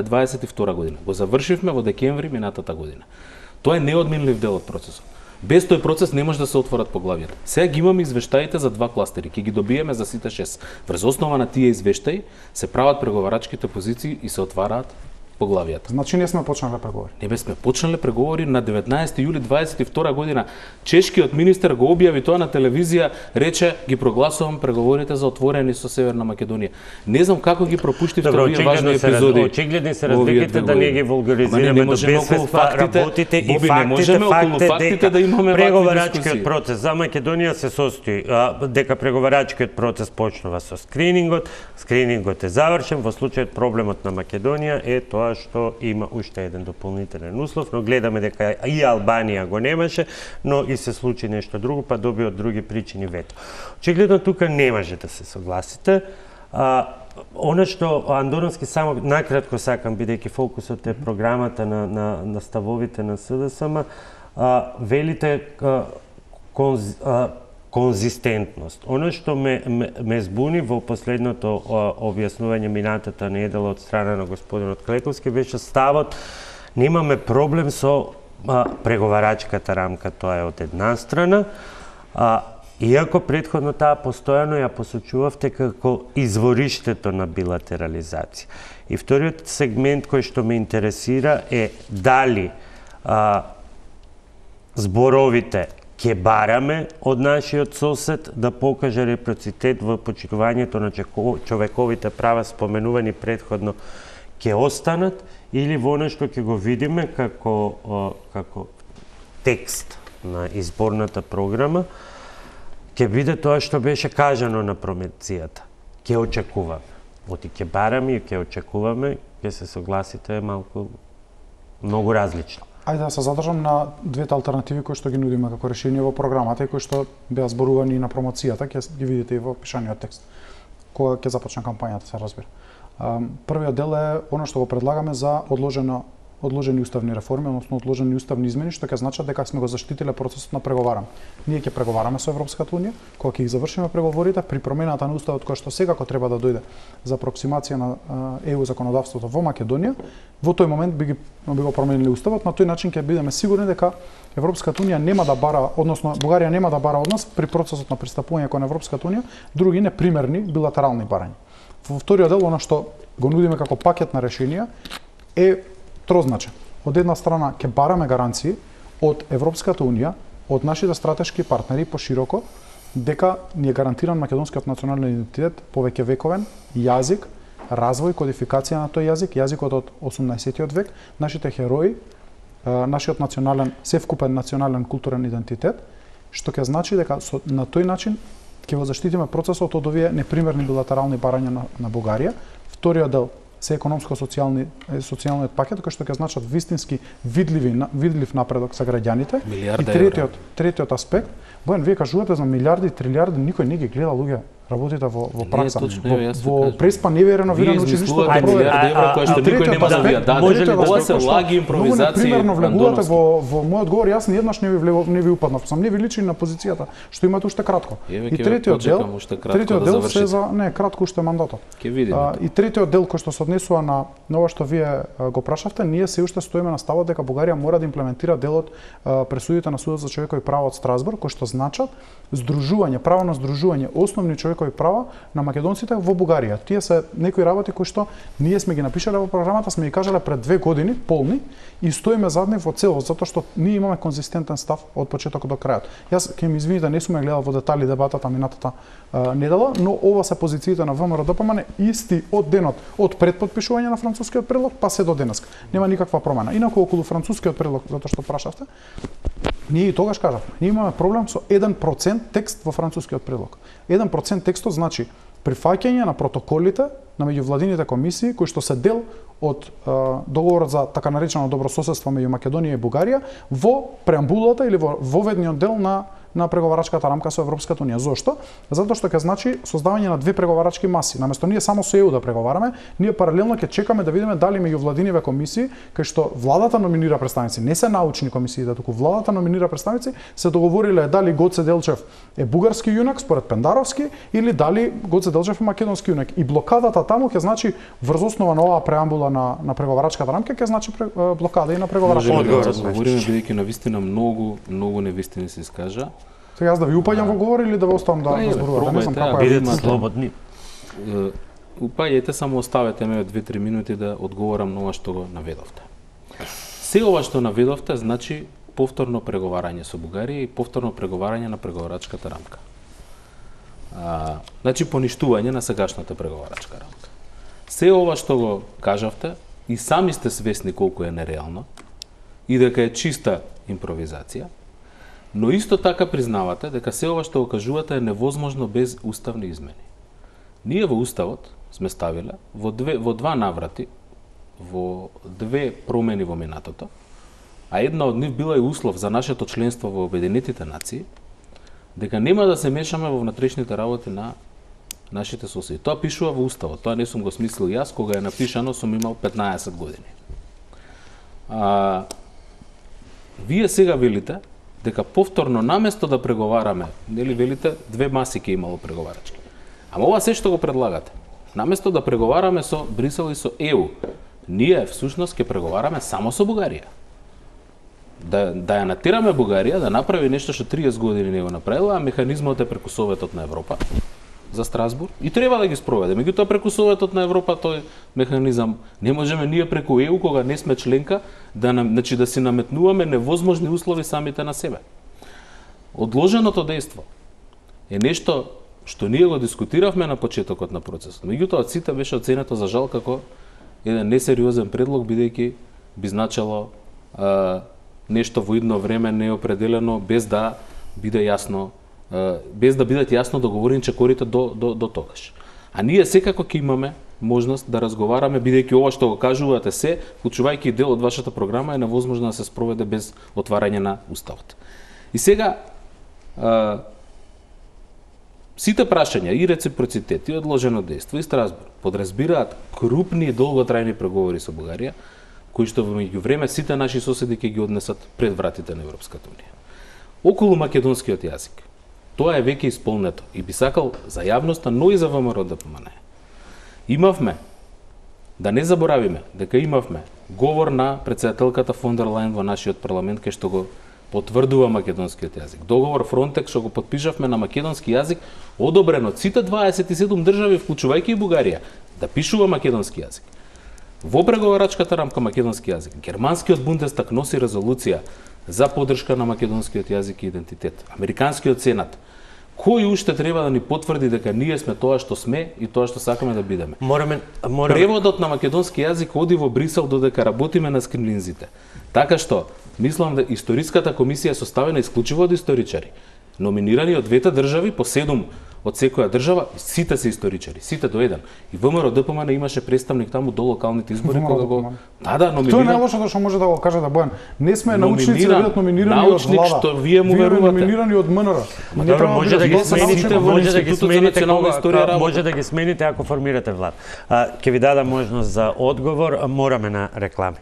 22 година. Го завршивме во декември минатата година. Тоа е неодминлив дел од процесот. Без тој процес не може да се отворат поглавјата. Сега ги имаме извештаите за два кластери, ќе ги добиеме за сите 6. Врз основа на тие извештаи се прават преговарачките позиции и се отвараат поглавијата. Значи не сме почнале преговори. Не сме почнале преговори на 19 јули 22 година. Чешкиот министер го објави тоа на телевизија, рече ги прогласувам преговорите за отворени со Северна Македонија. Не знам како ги пропуштивте овие важни епизоди. Очигледни се разликите, да не ги вулгаризираме до безсвества, работите и фактите да имаме преговарачкиот процес за Македонија се состои дека преговарачкиот процес почнува со скринингот е завршен, во случајот проблемот на Македонија е тоа што има уште еден дополнителен услов, но гледаме дека и Албанија го немаше, но и се случи нешто друго, па доби од други причини вето. Очигледно тука не може да се согласите. Она што Андоновски само накратко сакам, бидејќи фокусот е програмата на ставовите на СДСМ, велите конзистентност. Оно што ме збуни во последното објаснување минатата недела од страна на господинот Клековски беше ставот: немаме проблем со преговарачката рамка, тоа е од една страна, иако претходно таа постојано ја посочувавте како извориштето на билатерализација. И вториот сегмент кој што ме интересира е дали зборовите ќе бараме од нашиот сосед да покаже репроцитет во почитувањето на човековите права споменувани претходно ќе останат, или во нешто ќе го видиме како текст на изборната програма ќе биде тоа што беше кажано на промоцијата. Ќе очекуваме. Оти ќе бараме и ќе очекуваме, ќе се согласите малку многу различно. Ајде да се задржам на двете алтернативи кои што ги нудиме како решение во програмата и кои што беа зборувани на промоцијата, ќе ги видите и во пишаниот текст. Кога ќе започне кампањата, се разбира. Првиот дел е она што го предлагаме за одложени уставни реформи, односно одложени уставни измени, што ќе значат дека сме го заштитиле процесот на преговарање. Ние ќе преговараме со Европската унија, кога ќе ги завршиме преговорите при промената на уставот која што секако треба да дојде за апроксимација на ЕУ законодавството во Македонија, во тој момент би го промениле уставот, на тој начин ќе бидеме сигурни дека Европската унија нема да бара, односно Бугарија нема да бара од нас при процесот на пристапување кон Европската унија други непримерни билатерални барања. Во вториот дел, она што го нудиме како пакет на решенија е трозначен. Од една страна ќе бараме гаранции од Европската унија, од нашите стратешки партнери пошироко, дека ни е гарантиран македонскиот национален идентитет, повеќе вековен јазик, развој, кодификација на тој јазик, јазикот од 18-тиот век, нашите херои, нашиот национален, севкупен национален културен идентитет, што ќе значи дека на тој начин ќе го заштитиме процесот од овие непримерни билатерални барања на Бугарија. Вториот дел се економско-социјалниот пакет, кој што ќе значат вистински видлив напредок за граѓаните. И третиот аспект, Бојан, вие кажувате за милиарди, трилиарди, никој не ги гледа луѓе работите во пракса. Во преспа неверено вие научилиште да милиарди евра кои што никој нема да ви ја даде. Ова се лаги импровизации. Примерно влегувате во мојот говор, јас ни еднаш не ви упаднав, сам не ви личи на позицијата што имате уште кратко. И третиот дел се за кратко уште мандатот. Ќе видиме. И третиот дел кој што се однесува на ова што вие го прашавте, ние се уште стоиме на ставот дека Бугарија мора да имплементира делот пресудите на Судот за човекови права од Страсбург, кои што значат здружување, право на здружување, основни човекови права на македонците во Бугарија. Тие се некои работи кои што ние сме ги напишале во програмата, сме ги кажале пред 2 години полни и стоиме зад нив во целост, затоа што ние имаме конзистентен став од почетокот до крајот. Јас ќе ми извините, не сум гледал во детали дебатата минатата недела, но ова се позициите на ВМРО-ДПМН исти од денот од предпотпишување на францускиот предлог па се до денеска. Нема никаква промена. Инаку околу францускиот предлог, затоа што прашавте, ние и тогаш кажавме, ние имаме проблем со 1% текст во францускиот предлог. 1% текстот значи прифаќање на протоколите на меѓувладините комисии кои што се дел од договорот за така наречено добрососедство меѓу Македонија и Бугарија во преамбулата или во воведниот дел на преговарачката рамка со Европската унија. Зошто? Затоа што ќе значи создавање на 2 преговарачки маси. Наместо ние само со ЕУ да преговараме, ние паралелно ќе чекаме да видиме дали меѓувладиниве комисии, кај што владата номинира представници, не се научни комисии, туку владата номинира представници, се договориле дали Гоце Делчев е бугарски јунак според Пендаровски или дали Гоце Делчев е македонски јунак. И блокадата таму ќе значи врз основа на оваа преамбула на преговарачката рамка ќе значи блокада и на преговарачката рамка. Говориме бидејќи навистина многу невистини се искажа. Сега јас да ви упаѓам во говор или да ве оставам да зборувате, не знам како е. Бидете слободни. упаѓајте, само оставете ме 2-3 минути да одговорам на ова што го наведовте. Се ова што наведовте значи повторно преговарање со Бугарија и повторно преговарање на преговарачката рамка. Значи поништување на сегашната преговарачка рамка. Се ова што го кажавте и сами сте свесни колку е нереално и дека е чиста импровизација, но исто така признавате дека се ова што го кажувате е невозможно без уставни измени. Ние во Уставот сме ставиле во два наврати, во две промени во минатото, а една од нив била и услов за нашето членство во Обединетите нации, дека нема да се мешаме во внатрешните работи на нашите соседи. Тоа пишува во Уставот, тоа не сум го смислил јас, кога е напишано сум имал 15 години. Вие сега велите дека повторно наместо да преговараме, нели велите две маси ќе имало преговарачки. Ама ова се што го предлагате. Наместо да преговараме со Брисел и со ЕУ, ние всушност ќе преговараме само со Бугарија. Да ја натираме Бугарија да направи нешто што 30 години не го направила, а механизмот е преку Советот на Европа за Страсбург и треба да ги спроведе. Меѓутоа преку Советот на Европа тој механизам не можеме ние преку ЕУ кога не сме членка значи да си наметнуваме невозможни услови самите на себе. Одложеното дејство е нешто што ние го дискутиравме на почетокот на процесот. Меѓутоа од сите беше оценето за жал како еден несериозен предлог, бидејќи би значело нешто во идно време неопределено без да биде јасно, без да бидат јасно договорени чекорите до тогаш. А ние секако ќе имаме можност да разговараме, бидејќи ова што го кажувате се, вклучувајќи дел од вашата програма, е невозможно да се спроведе без отварање на Уставот. И сега сите прашања и реципроцитет, и одложено дејство, и Страсбург подразбираат крупни и долготрајни преговори со Бугарија, кои што во меѓувреме сите наши соседи ќе ги однесат пред вратите на Европската унија. Околу македонскиот јазик, тоа е веќе исполнето и би сакал за јавноста, но и за ВМРО да помане. Имавме, да не заборавиме, дека имавме говор на претседателката фон дер Лајен во нашиот парламент кај што го потврдува македонскиот јазик. Договор Фронтекс што го подпишавме на македонски јазик, одобрен од сите 27 држави, вклучувајќи и Бугарија, да пишува македонски јазик. Во преговарачката рамка македонски јазик, германскиот Бундестаг носи резолуција за поддршка на македонскиот јазик и идентитет. Американскиот Сенат. Кој уште треба да ни потврди дека ние сме тоа што сме и тоа што сакаме да бидеме? Преводот на македонски јазик оди во Брисел додека работиме на скринлинзите. Така што, мислам да историската комисија е составена исклучиво од историчари, номинирани од двете држави, по 7 од секоја држава, сите се историчари, сите до еден. И ВМРО ДПМН имаше представник таму до локалните избори кога го номиниран. Тоа е најлошото што може да го каже да Бојан. Не сме научници да бидат номинирани од влада. Што вие му верувате. Номинирани од МНР. Може да ги смените ако формирате влада. Ќе ви дадам можност за одговор, мораме на реклами.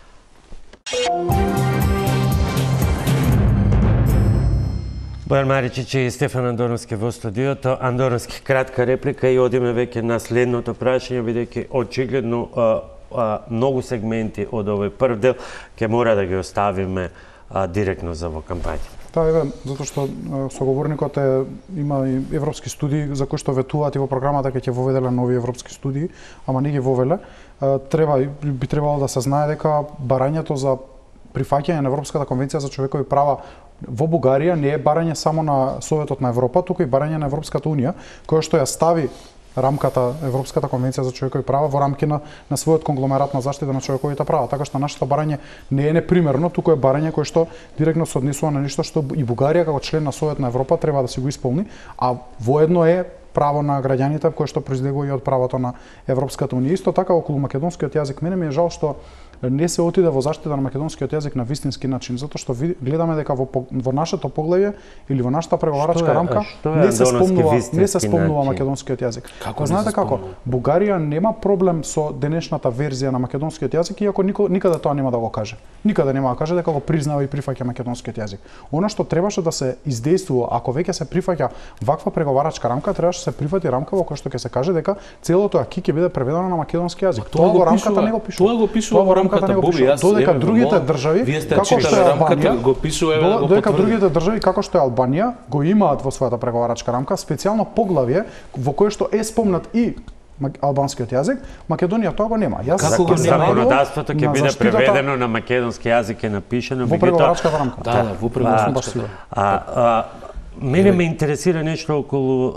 Бојан Маричич и Стефан Андоновски во студиото. Андоновски, кратка реплика и одиме веќе на следното прашање, бидејќи очигледно многу сегменти од овој прв дел ќе мора да ги оставиме директно за во кампања. Еве, затоа што соговорникот има и европски студии за кои што ветуваат и во програмата ќе воведеле нови европски студии, ама не ги вовеле. Би требало да се знае дека барањето за прифаќање на Европската конвенција за човекови права во Бугарија не е барање само на Советот на Европа, туку и барање на Европската унија, која што ја стави рамката Европската конвенција за човекови права во рамки на својот конгломерат на заштита на човековите права. Така што нашето барање не е непримерно, туку е барање кое што директно се однесува на нешто што и Бугарија како член на Совет на Европа треба да си го исполни, а воедно е право на граѓаните кое што произлегува и од правото на Европската унија. Исто така околу македонскиот јазик, мене ми е жал што не се отиде во заштита на македонскиот јазик на вистински начин, затоа што гледаме дека во нашето поглавје или во нашата преговарачка рамка не се спомнува македонскиот јазик. Знаете како? Бугарија нема проблем со денешната верзија на македонскиот јазик, иако никаде тоа нема да го каже. Никаде нема да каже дека го признава и прифаќа македонскиот јазик. Она што требаше да се издействува, ако веќе се прифаќа ваква преговарачка рамка, требаше да се прифати рамка во која што ќе се каже дека целото аки ќе биде преведено на македонски јазик. Тоа во рамката не го пишува. Тоа го пишува во рамката не го пишува. Додека другите држави, како што е Албанија, го пишува, додека другите држави како што е Албанија го имаат во својата преговарачка рамка специјално поглавје во кое што е спомнат и албанскиот јазик, Македонија тоа го нема. Јас Како го нема? Законодавството ќе биде преведено на македонски јазик е напишано во преговарачката рамка. Да, во преговарачката. Мене ме интересира нешто околу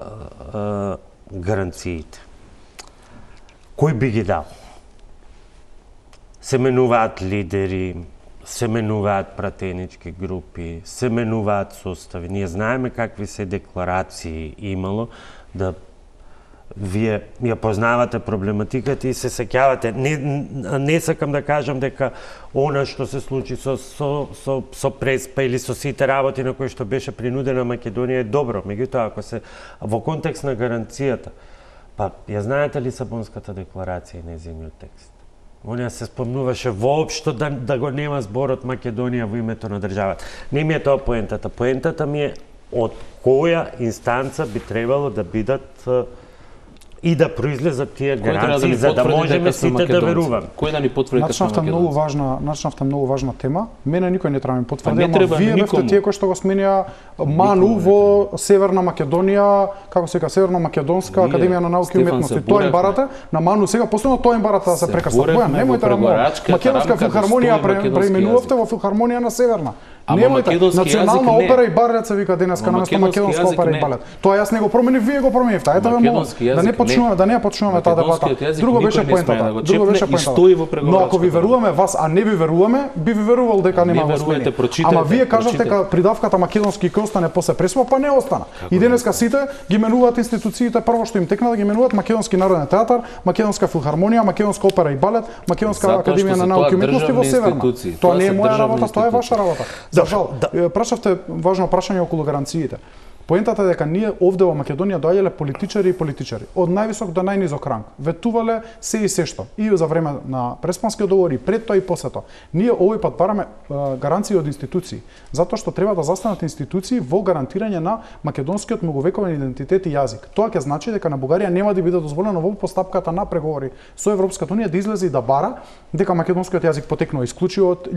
гаранциите. Кој би ги дал? Се менуваат лидери, се менуваат пратенички групи, се менуваат состави. Ние знаеме какви се декларации имало, да вие ја познавате проблематиката и се сеќавате. Не сакам да кажам дека она што се случи со Преспа или со сите работи на кои што беше принудена Македонија е добро. Меѓутоа, ако се во контекст на гаранцијата, па ја знаете Лисабонската декларација и нејзиниот текст? Онија се спомнуваше воопшто да го нема зборот Македонија во името на државата. Не ми е тоа поентата. Поентата ми е од која инстанца би требало да бидат и да произлезат тие гаранции за да можеме сите да веруваме. Кој да ни потврди дека сме македонци? Начнавте многу важна тема. Мене никој не треба да ми потврди, не треба вие бевте тие кои што го сменија Ману во Северна Македонија, како се вика, Северно Македонска академија на науки и уметности. Тоа им барате на Ману, сега постојано тоа им барате да се прекрстат. Немојте да Македонска филхармонија преименувавте во филхармонија на Северна. Немојте, национална опера и балет се вика денеска наместо македонска опера и балет. Тоа јас не го променив, вие го променивте. Ете ве молам, да не почнуваме таа дебата. Друго беше поентата. Но ако ви веруваме вас, а не ви веруваме, би ви верувал дека нема го смени. Ама вие кажате дека придавката македонски ќе остане после Преспа, па не остана. И денеска сите ги менуваат институциите, прво што им текна да ги менуваат Македонски народен театар, Македонска филхармонија, Македонска опера и балет, Македонска академија на науки и уметности во Северна. Тоа не е моја работа, тоа е ваша работа. За жал, прашавте важно прашање околу гаранциите. Поентата е дека ние овде во Македонија доаѓале политичари и политичари, од највисок до најнизок ранг, ветувале се и се што, и за време на Преспанскиот договор, и пред тоа и после тоа. Ние овој пат бараме гаранции од институции, затоа што треба да застанат институции во гарантирање на македонскиот многовековен идентитет и јазик. Тоа ќе значи дека на Бугарија нема да биде дозволено во постапката на преговори со Европската унија да излезе и да бара дека македонскиот јазик потекнува исклучиво од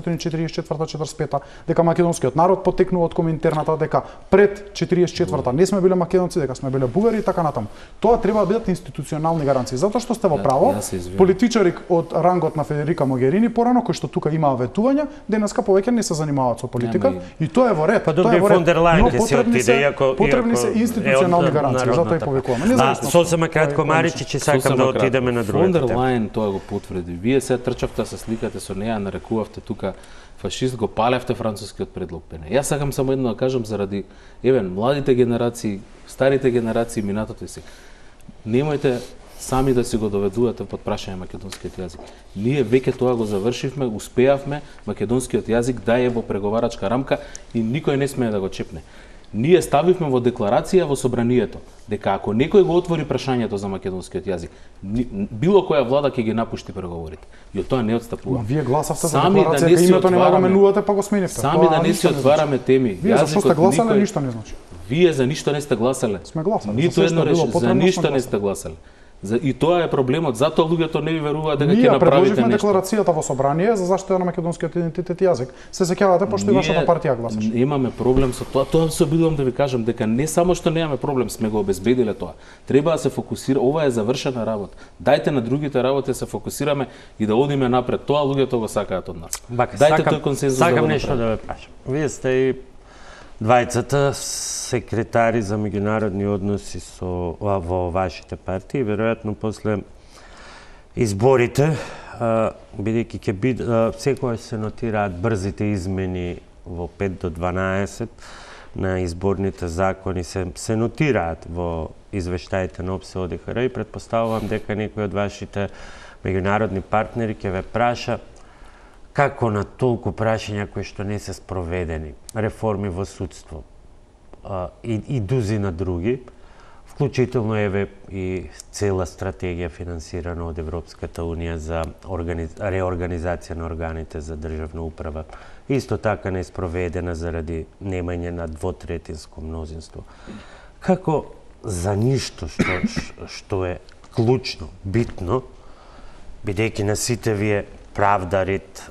1944-45, дека македонскиот народ потекнува од Коминтерната, дека пред 44-та не сме биле македонци, дека сме биле бугари и така натаму. Тоа треба да бидат институционални гаранции, затоа што сте во право. Политичари од рангот на Федерика Могерини порано кои што тука имаа ветувања, денеска повеќе не се занимаваат со политика и тоа е во ред. Тоа е во ред. Но потребни се институционални гаранции, затоа и повикуваме. Сосема кратко, Маричи, че сакам да отидеме на другата тема. Фон дер Лајен тоа го потврди. Вие се трчавте се сликате со неа, нарекувавте тука фашист, го палевте францускиот предлог пене. Јас сакам само едно да кажам заради младите генерации, старите генерации, минатото и се. Немојте сами да си го доведувате под прашање македонскиот јазик. Ние веќе тоа го завршивме, успеавме македонскиот јазик да е во преговарачка рамка и никој не смее да го чепне. Ние ставивме во декларација во собранието дека ако некој го отвори прашањето за македонскиот јазик, било која влада ќе ги напушти преговорите. И од тоа не отстапува. Вие гласавте за декларација, дека името не го менувате, па го сменивте. Сами да не си отвараме теми. Вие зашто сте гласале, ништо не значи. Вие за ништо не сте гласале. Сме гласале. Ниту едно решение, за ништо не сте гласале. И тоа е проблемот, затоа луѓето не ви веруваат дека ќе направите нешто. Ние предложивме декларацијата во собрание за заштита на македонскиот идентитет и јазик. Се сеќавате пошто и вашата партија гласаше. Имаме проблем со тоа. Тоа се обидувам да ви кажам дека не само што немаме проблем, сме го обезбедиле тоа. Треба да се фокусира, ова е завршена работа. Дајте на другите работи да се фокусираме и да одиме напред. Тоа луѓето го сакаат од нас. Дајте тој консензус да го направиме. Сакам нешто да ве прашам. Вие сте и двајцата секретари за меѓународни односи во вашите партии, веројатно после изборите, бидејќи ќе секогаш се нотираат брзите измени во 5 до 12 на изборните закони се нотираат во извештаите на ОПСЕ ОДХР и претпоставувам дека некој од вашите меѓународни партнери ќе ве праша како на толку прашања кои што не се спроведени, реформи во судство и дузина други, вклучително еве и цела стратегија финансирана од Европската унија за реорганизација на органите за државна управа, исто така не спроведена заради немање на двотретинско мнозинство. Како за ништо што е клучно, битно, бидејќи на сите вие правдарит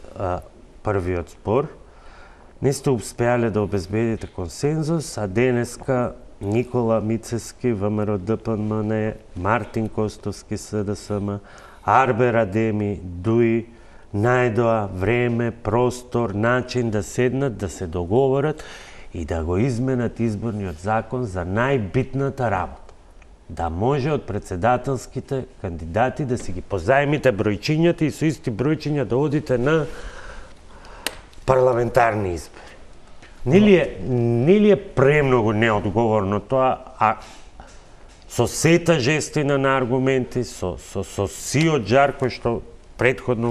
првиот спор, не сте успеале да обезбедите консензус, а денеска Никола Мицевски, ВМРО ДПМН, Мартин Костовски, СДСМ, Арбер Адеми, ДУИ, најдоа време, простор, начин да седнат, да се договорат и да го изменат изборниот закон за најбитната работа. Да може од председателските кандидати да си ги позајмите бројчињата и со исти бројчиња да одите на парламентарни избори. Нели е премногу неодговорно тоа, а со сета жестина на аргументи, со сиот жар кој што претходно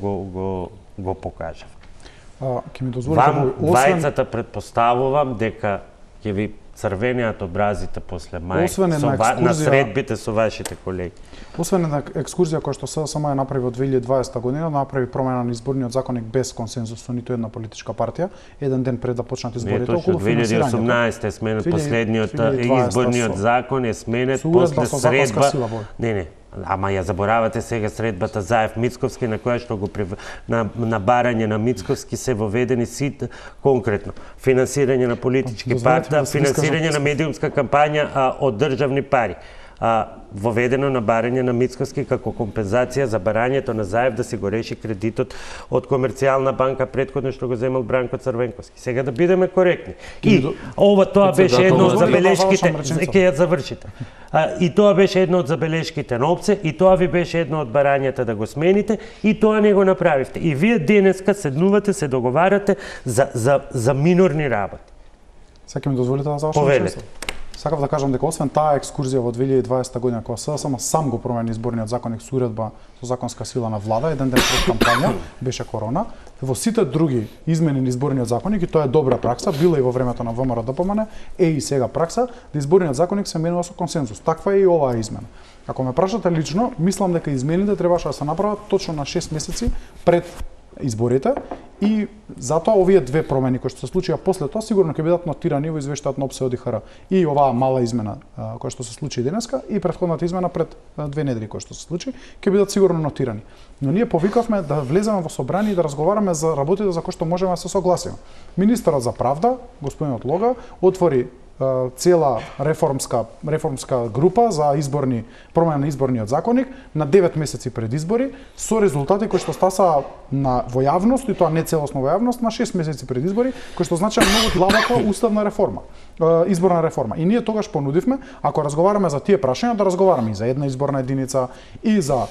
го покажав. Ќе ми дозволите Вам двајцата предпоставувам дека ќе ви црвениат образите после мај на средбите со вашите колеги. Освен една екскурзија која што СДСМ ја направи во 2020 година, направи промена на изборниот законник без консензус со ниту една политичка партија, еден ден пред да почнат изборите, околу финансирањето. 2018 е сменет последниот изборниот закон, е сменет после средба. Не, ама ја заборавате сега средбата Заев-Мицковски, на која што на барање на Мицковски се воведени сите конкретно. Финансирање на политички партии, финансирање на медиумска кампања од државни пари. Воведено на барање на Мицковски како компензација за барањето на Заев да си го реши кредитот од Комерцијална банка претходно што го земал Бранко Црвенковски. Сега да бидеме коректни. И тоа беше едно од забелешките, ќе ја завршите. И тоа беше едно од забелешките на ОПСЕ, и тоа ви беше едно од барањата да го смените, и тоа не го направивте. И вие денеска седнувате, се договарате за минорни работи. Сега ми дозволите да завршам? Повелете. Сакав да кажам дека освен таа екскурзија во 2020 година кога СДСМ сам го промени изборниот законник со уредба со законска сила на влада, еден ден пред кампања, беше корона, во сите други измени на изборниот законник, и тоа е добра пракса, била и во времето на ВМРО ДПМН, е и сега пракса, да изборниот законник се менува со консензус. Таква е и оваа измена. Ако ме прашате лично, мислам дека измените требаше да се направат точно на 6 месеци пред изборите, и затоа овие две промени кои што се случија после тоа сигурно ќе бидат нотирани во извештајот на ОПСЕ ОДИХР. И оваа мала измена која што се случи денеска и претходната измена пред 2 недели која што се случи ќе бидат сигурно нотирани. Но ние повикавме да влеземе во собрание и да разговараме за работите за кои што можеме да се согласиме. Министерот за правда, господинот Лога, отвори цела реформска група за промена на изборниот законник на 9 месеци пред избори, со резултати кои што стаса во јавност, и тоа не целосно во јавност, на 6 месеци пред избори, кои што значи многу длабока уставна реформа, изборна реформа. И ние тогаш понудивме, ако разговараме за тие прашања, да разговараме и за една изборна единица, и за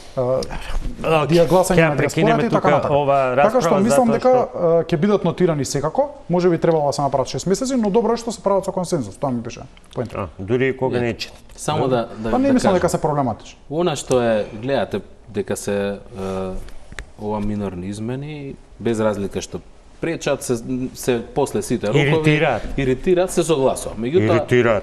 гласање на диаспората и така натаму. Така што мислам дека ќе бидат нотирани секако, можеби требало да се направат 6 месеци, но добро е што се прават со консензус. Тоа ми беше поинтот. Дури и кога не четат. Само да не мислам дека се проблематично. Она што е, гледате дека се ова минорни измени, без разлика што пречат се после сите рокови, иритираат, се согласувам. Меѓутоа,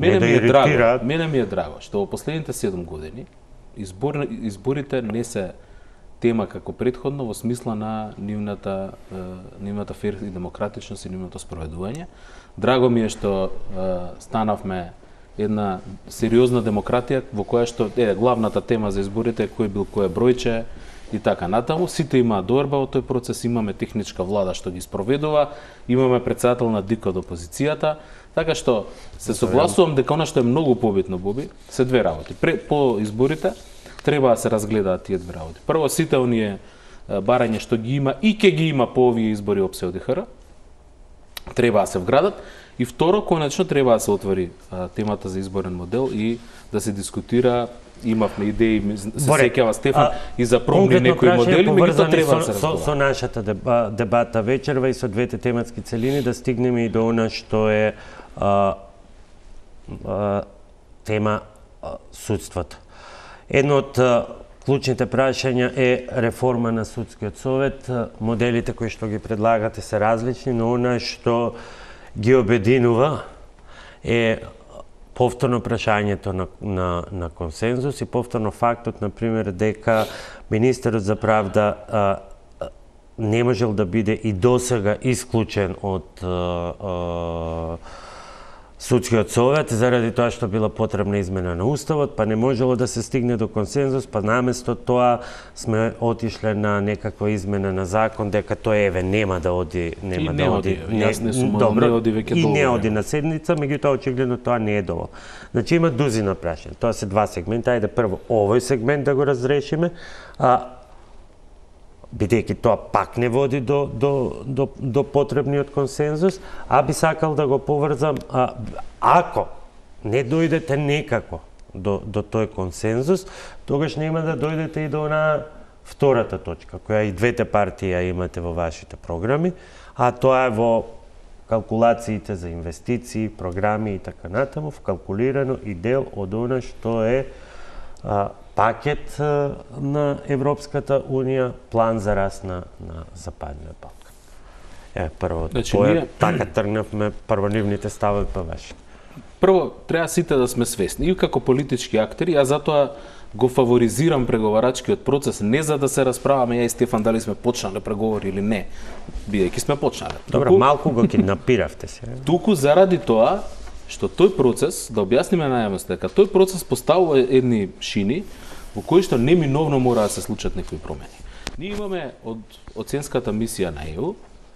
мене ми е драго што во последните 7 години изборите не се тема како претходно во смисла на нивната фер и демократичност и нивното спроведување. Драго ми е што станавме една сериозна демократија во која што главната тема за изборите е кој бил кое бројче и така натаму. Сите имаат доверба во тој процес, имаме техничка влада што ги спроведува, имаме председател на ДИК од опозицијата, така што се согласувам дека она што е многу побитно, Боби, се две работи. По изборите треба да се разгледаат тие две работи. Прво, сите оние барања што ги има и ќе ги има по овие избори ОПСЕ ОДИХР, треба да се вградат. И второ, конечно треба да се отвори темата за изборен модел и да се дискутира. Имавме идеи, се сеќава Стефан, и за промени некои модели, меѓутоа треба да се разговара. Со нашата дебата вечерва и со двете тематски целини да стигнеме и до она што е тема судството. Едно од клучните прашања е реформа на судскиот совет. Моделите кои што ги предлагате се различни, но она што ги обединува е повторно прашањето на консензус и повторно фактот, например, дека министерот за правда не можел да биде и досега исклучен од Судскиот совет, заради тоа што била потребна измена на Уставот, па не можело да се стигне до консензус, па наместо тоа сме отишле на некаква измена на закон, дека тој нема да оди, не оди веќе и долго не оди време. на седница, меѓутоа очигледно тоа не е доволно. Значи има дузина прашања. Тоа се два сегмента. Ајде прво овој сегмент да го разрешиме, бидејќи тоа пак не води до потребниот консензус, а би сакал да го поврзам, ако не дојдете некако до тој консензус, тогаш нема да дојдете и до онаа втората точка, која и двете партии ја имате во вашите програми, а тоа е во калкулациите за инвестиции, програми и така натаму, вкалкулирано и дел од она што е пакет на Европската Унија, план за раст на Западниот Балкан. Прво, Значи, така тргнавме првонивните ставови па вашите. Прво, треба сите да сме свесни, и како политички актери, а затоа го фаворизирам преговарачкиот процес, не за да се расправаме ја и Стефан дали сме почнале преговори или не, бидејќи сме почнале. Добро, малку го киднапиравте се. Туку заради тоа што тој процес, да објасниме на јавноста, дека тој процес поставува едни шини во кои што неминовно мора да се случат некои промени. Ние имаме од оценската мисија на ЕУ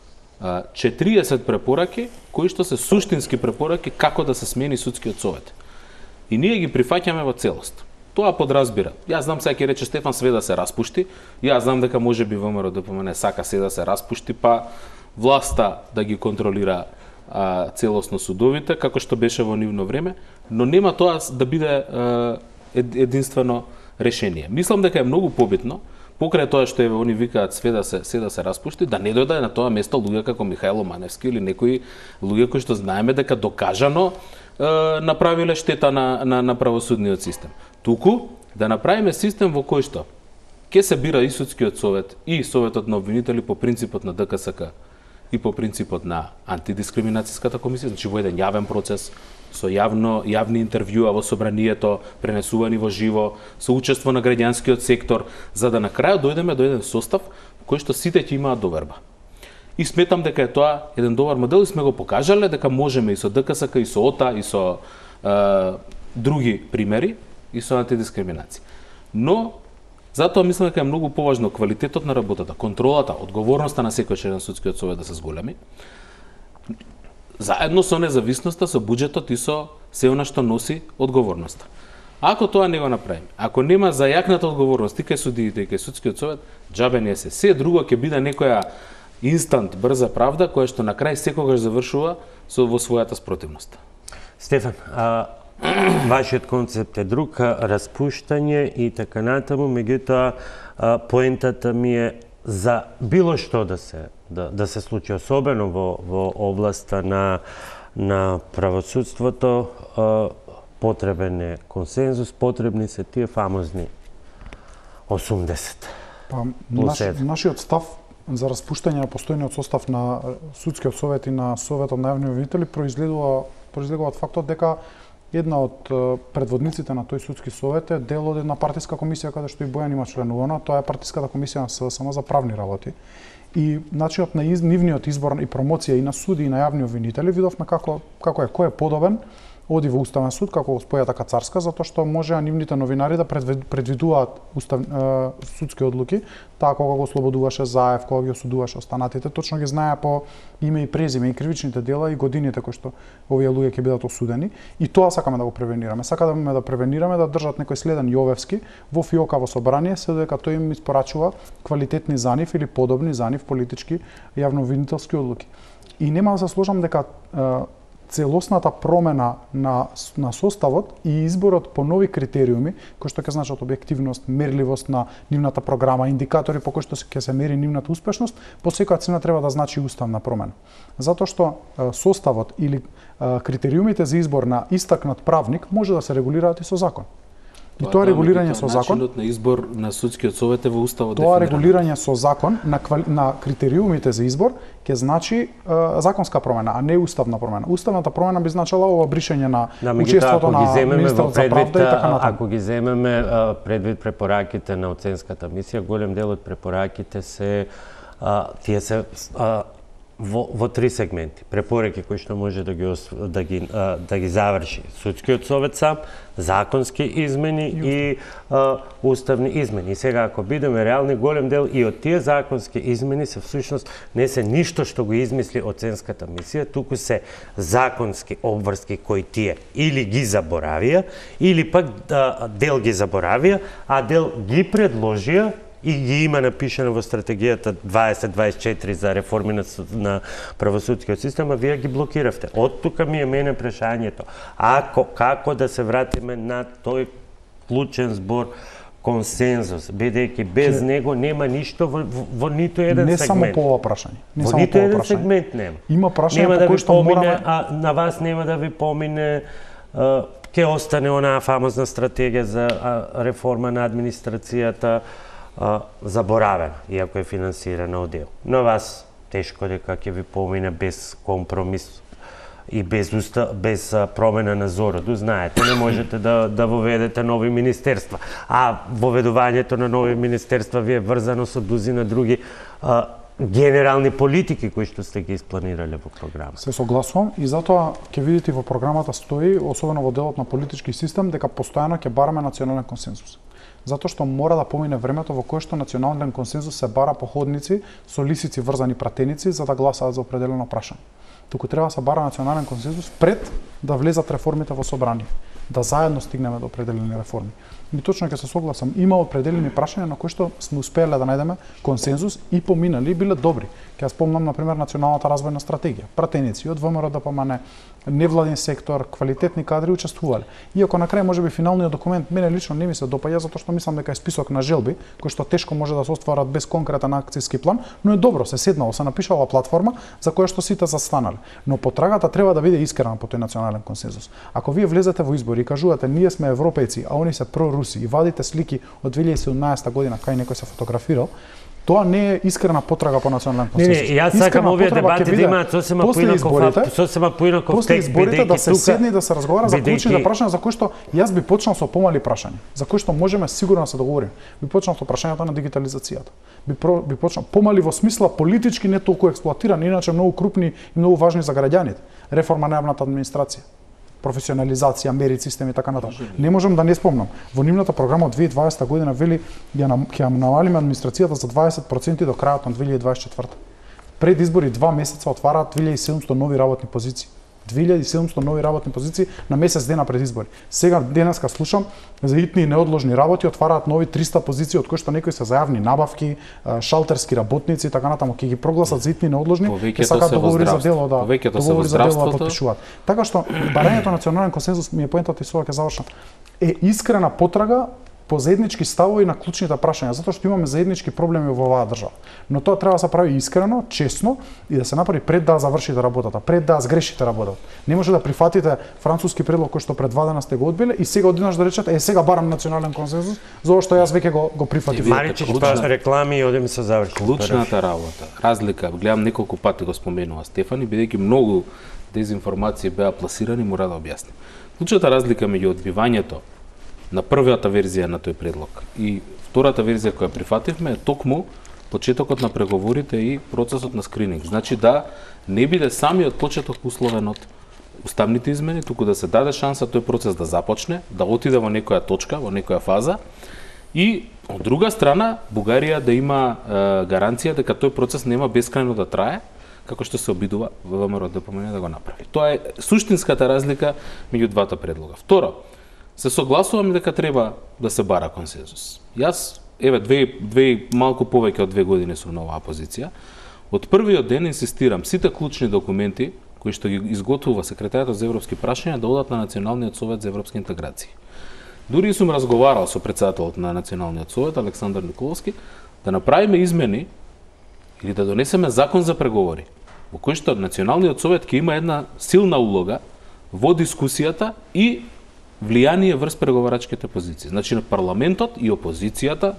40 препораки кои што се суштински препораки како да се смени судскиот совет. И ние ги прифаќаме во целост. Тоа подразбира. Јас знам сега ќе рече Стефан све да се распушти. Јас знам дека можеби ВМРО ДПМН сака се да се распушти, па власта да ги контролира целосно судовите, како што беше во нивно време, но нема тоа да биде единствено решение. Мислам дека е многу побитно, покрај тоа што они викаат све да се распушти, да не дојде на тоа место луѓе како Михајло Маневски или некои луѓе кои што знаеме дека докажано направиле штета на правосудниот систем. Туку да направиме систем во кој што ќе се бира и судскиот совет и советот на обвинители по принципот на ДКСК и по принципот на антидискриминацијската комисија, значи во еден јавен процес, со јавни интервјуа во собранието, пренесувани во живо, со учество на граѓанскиот сектор, за да на крајот дојдеме до еден состав кој што сите ќе имаат доверба. И сметам дека е тоа еден добар модел и сме го покажале дека можеме и со ДКСК, и со ОТА, и со други примери, и со антидискриминација. Но затоа мислам дека е многу поважно квалитетот на работата, контролата, одговорноста на секој член на судскиот совет да се зголеми, заедно со независноста, со буџетот и со се она што носи одговорноста. Ако тоа не го направиме, ако нема зајакната одговорност и кај судиите и кај судскиот совет, џабе не се. Се друго ќе биде некоја инстант брза правда која што на крај секогаш завршува во својата спротивност. Стефан, вашиот концепт е друг, распуштање и така натаму, меѓутоа поентата ми е за било што да се случи, особено во областа на правосудството, потребен е консензус, потребни се тие фамозни 80. Нашиот став за распуштање на постојниот состав на судскиот совет и на советот на јавни обвинители произлегува од фактот дека една од предводниците на тој судски совет е дел од една партиска комисија каде што и Бојан има членувано, тоа е партиската комисија на СДСМ за правни работи. И начинот на нивниот избор и промоција и на суди и на јавни обвинители видовме како е, кој е подобен, оди во Уставен суд како спојатака царска, затоа што можеа нивните новинари да предвидуваат судски одлуки, таа кога го ослободуваше Заев, кога ги осудуваше останатите, точно ги знае по име и презиме и кривичните дела и годините кои што овие луѓе ќе бидат осудени, и тоа сакаме да го превенираме. Сакаме да превенираме да држат некој следен Јовевски во фиока во собрание, се дека тој им испорачува квалитетни за нив или подобни за нив политички јавнообвинителски одлуки. И нема да се сложам дека целосната промена на составот и изборот по нови критериуми, кои што ќе значат објективност, мерливост на нивната програма, индикатори по кои што ќе се мери нивната успешност, по секоја цена треба да значи уставна промена. Затоа што составот или критериумите за избор на истакнат правник може да се регулираат и со закон. И тоа регулирање со закон, начинот на избор на судскиот совет е во уставот тоа дефинирано. регулирање со закон на критериумите за избор ќе значи законска промена, а не уставна промена. Уставната промена би значила ова бришење на учеството на министерот за правда и така натаму. Ако ги земеме предвид препораките на оценската мисија, голем дел од препораките се тие се во три сегменти. Препораки кои што може да ги заврши судскиот совет сам, законски измени и уставни измени. И сега ако бидеме реални, голем дел и од тие законски измени се всушност не се ништо што го измисли оценската мисија, туку се законски обврски кои тие или ги заборавија, или пак дел ги заборавија, а дел ги предложија и ги има напишано во стратегијата 2024 за реформи на правосудскиот систем, а вие ги блокиравте. Од тука ми е мене прашањето. Како да се вратиме на тој клучен збор консензус, бидејќи без него нема ништо во ниту еден сегмент. Не само по ова прашање. Во ниту еден сегмент нема. Има прашање по кои што мораме... А на вас нема да ви помине, ќе остане онаа фамозна стратегија за реформа на администрацијата, заборавена, иако е финансирана од дел. На вас тешко дека ќе ви помине без компромис и без промена на зороду. Знаете, не можете да воведете нови министерства. А воведувањето на нови министерства ви е врзано со дузина други генерални политики кои што сте ги испланирале во програма. Се согласувам и затоа ќе видите во програмата стои, особено во делот на политички систем, дека постојано ќе бараме национален консензус. Затоа што мора да помине времето во кое што национален консензус се бара по ходници со лисици врзани пратеници за да гласаат за определено прашање. Туку треба да се бара национален консензус пред да влезат реформите во собрание, да заедно стигнеме до определени реформи. Ми точно ќе се согласам, има определени прашања на кои што сме успеале да најдеме консензус и поминали биле добри. Ќе спомнам на пример националната развојна стратегија. Пратеници од ВМРО, ДПМН, невладин сектор, квалитетни кадри учествувале. Иако на крај можеби финалниот документ мене лично не ми се допаѓа затоа што мислам дека е список на желби кои што тешко може да се остварат без конкретен акциски план, но е добро, се седнало, се напишала платформа за која што сите застанале. Но потрагата треба да биде искрена по тој национален консензус. Ако вие влезете во избори и кажувате ние сме европејци, а они се проруси и вадите слики од 2017 година кај некој се фотографирал, тоа не е искрена потрага по национален консензус. Не, јас сакам овие дебати да имаат сосема поинаков после изборите да се седне и да се разговара за клучните прашања за кои што јас би почнал со помали прашања, за кои што можеме сигурно да се договориме. Би почнал со прашањата на дигитализацијата. Би почнал помали во смисла политички, не толку експлоатирани, иначе многу крупни и многу важни за граѓаните. Реформа на јавната администрација, професионализација, мерит систем и така натаму. Не можам да не спомнам. Во нивната програма од 2020 година вели ќе намалиме администрацијата за 20% до крајот на 2024. Пред избори 2 месеца отвараат 2700 нови работни позиции. 2700 нови работни позиции на месец дена пред избори. Сега денеска слушам за итни и неодложни работи отвараат нови 300 позиции од кои што некои се за јавни набавки, шалтерски работници и така натаму ќе ги прогласат за итни и неодложни, ќе сакаат договори за дело да подпишуваат. Така што барањето на национален консензус ми е поентата и со ќе завршам. Е искрена потрага по заеднички ставови на клучните прашања, затоа што имаме заеднички проблеми во оваа држава. Но тоа треба да се прави искрено, честно и да се направи пред да завршите работата, пред да сгрешите работата. Не може да прифатите француски предлог кој што пред 2 дена сте го одбиле и сега одеднаш да речете сега барам национален консензус, за ова што јас веќе го прифатив. Маричич реклами и одеме се заврши. Клучната работа, разлика, гледам неколку пати го споменува Стефани, бидејќи многу дезинформации беа пласирани, мора да објасним. Клучната разлика меѓу одбивањето на првата верзија на тој предлог и втората верзија која прифативме е токму почетокот на преговорите и процесот на скрининг. Значи да не биде самиот почеток условен од уставните измени, туку да се даде шанса тој процес да започне, да отиде во некоја точка, во некоја фаза и од друга страна Бугарија да има гаранција дека тој процес нема бескрајно да трае, како што се обидува ВМРО ДПМН да го направи. Тоа е суштинската разлика меѓу двата предлога. Второ, се согласувам дека треба да се бара консензус. Јас, две малку повеќе од 2 години сум на оваа позиција. Од првиот ден инсистирам сите клучни документи кои што ги изготвува Секретаријатот за европски прашања да одат на Националниот совет за европски интеграции. Дури сум разговарал со претседателот на Националниот совет Александар Николовски да направиме измени или да донесеме закон за преговори во кој што Националниот совет ќе има една силна улога во дискусијата и влијание врз преговарачките позиции. Значи на парламентот и опозицијата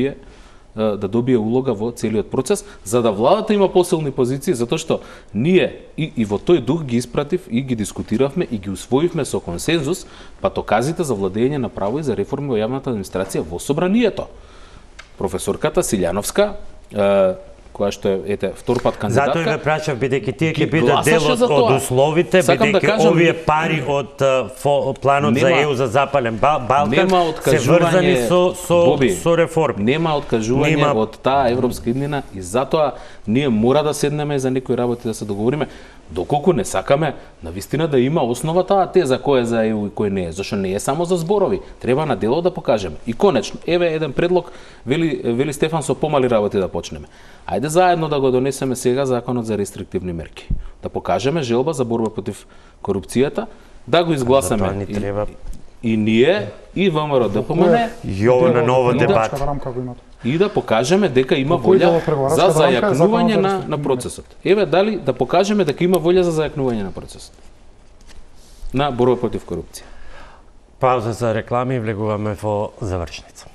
да добие улога во целиот процес, за да владата има посилни позиции, затоа што ние и во тој дух ги испратив и ги дискутиравме и ги усвоивме со консензус патоказите за владење на право и за реформи во јавната администрација во собранието. Професорката Силјановска која што е втор пат кандидатка. Затоа ве прашав, бидејќи тие ќе бидат гласаше дел за тоа. од условите, Сакам да бидејќи кажам, овие пари од планот за нема- ЕУ за Западен Балкан Нема се врзани Боби, со реформи. Нема откажување Нема- од таа европска иднина и затоа ние мора да седнеме за некои работи да се договориме. Доколку не сакаме, навистина да има основа таа теза кој е за ЕУ и кој не е, зашто не е само за зборови, треба на дело да покажеме. И конечно, еве еден предлог, вели Стефан, со помали работи да почнеме. Ајде заедно да го донесеме сега законот за рестриктивни мерки. Да покажеме желба за борба против корупцијата, да го изгласаме. Затоа ни треба И ние, и ВМРО ДПМН, и ова на нова дебата. и да покажеме дека има Во кој дел волја од преговарачката за рамка е зајакнување законот за на процесот. Еве дали да покажеме дека има волја за зајакнување на процесот. На борба против корупција. Пауза за реклами и влегуваме во завршница.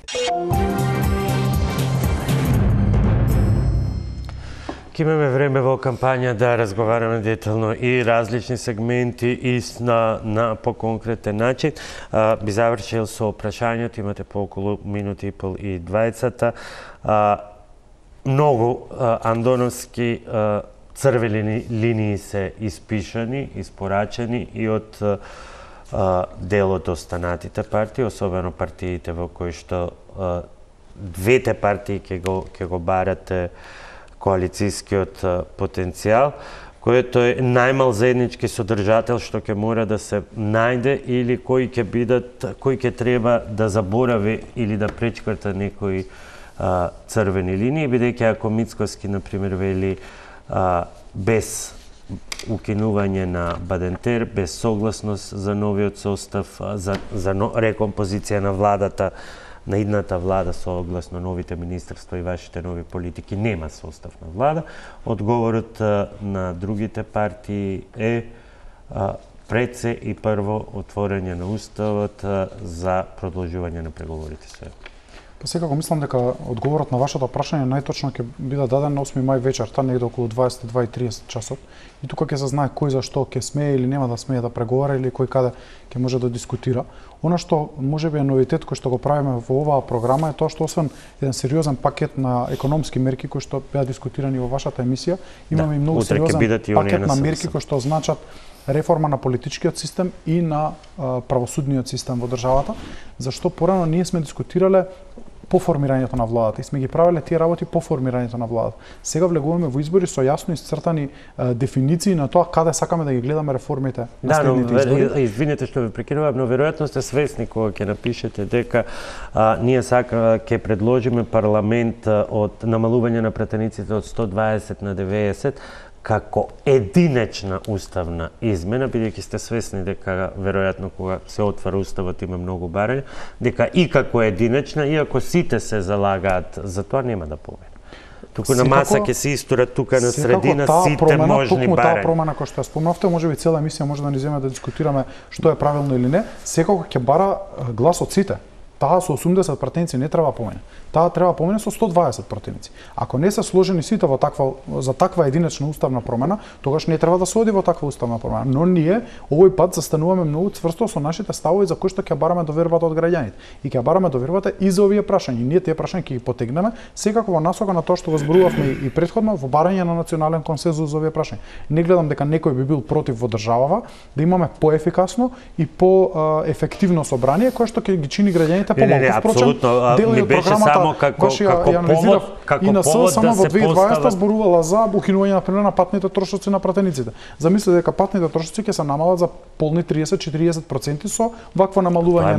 Ке имаме време во кампања да разговараме детално и различни сегменти и на по-конкретен начин. Би завршил со прашањето, имате по околу минути и пол и 20. Многу андоновски црвени линии се испишани, испорачени и од дел од останатите партии, особено партиите во кои што двете партии ќе го барате коалицијскиот потенцијал, којето е најмал заеднички содржател што ќе мора да се најде или кои ќе треба да заборави или да пречкрта некои црвени линии, бидејќи ако Мицкоски, например, вели без укинување на Бадентер, без согласност за новиот состав, за рекомпозиција на владата, на идната влада согласно новите министерства и вашите нови политики, нема состав на влада. Одговорот на другите партии е пред се и прво отворање на уставот за продолжување на преговорите со ЕУ. Па секако мислам дека одговорот на вашето прашање најточно ќе биде даден на 8 мај вечерта, негде околу 22:30 часот. И тука ќе се знае кој за што ќе смее или нема да смее да преговара или кој каде ќе може да дискутира. Она што можеби е новитет кој што го правиме во оваа програма е тоа што освен еден сериозен пакет на економски мерки кои што беа дискутирани во вашата емисија, имаме и многу сериозен пакет на мерки кои што означат реформа на политичкиот систем и на правосудниот систем во државата, зашто порано ние сме дискутирале по формирањето на владата и сме ги правеле тие работи по формирањето на владата. Сега влегуваме во избори со јасно исцртани дефиниции на тоа каде сакаме да ги гледаме реформите на следните избори. Извинете што ве прекинувам, но веројатно сте свесни кога ќе напишете дека ние ќе предложиме парламент од намалување на пратениците од 120 на 90 како единечна уставна измена, бидејќи сте свесни дека веројатно кога се отвара уставот има многу барања, дека и како единечна, иако сите се залагаат за тоа, нема да помине. Туку на маса ќе се истурат тука на средина сите можни барања. Таа промена која што ја спомнавте, можеби цела емисија може да ни земе да дискутираме што е правилно или не, секако ќе бара глас од сите. Таа со 80 пратеници не треба помине. Таа треба помине со 120 пратеници. Ако не се сложени сите за таква единечна уставна промена, тогаш не треба да се оди во таква уставна промена. Но ние овој пат застануваме многу цврсто со нашите ставови за кои што ќе бараме довербата од граѓаните. И ќе бараме довербата и за овие прашања. Ние тие прашања ќе ги потегнеме секако во насока на тоа што го зборувавме и претходно во барање на национален консензус за овие прашања. Не гледам дека некој би бил против во државава да имаме поефикасно и поефективно собрание кое што ќе ги чини граѓаните помалку. Не, апсолутно. Ми беше само како повод само да во се 2020 зборувала за укинување например на патните трошоци на пратениците. Замислете дека патните трошоци ќе се намалат за полни 30-40% со вакво намалување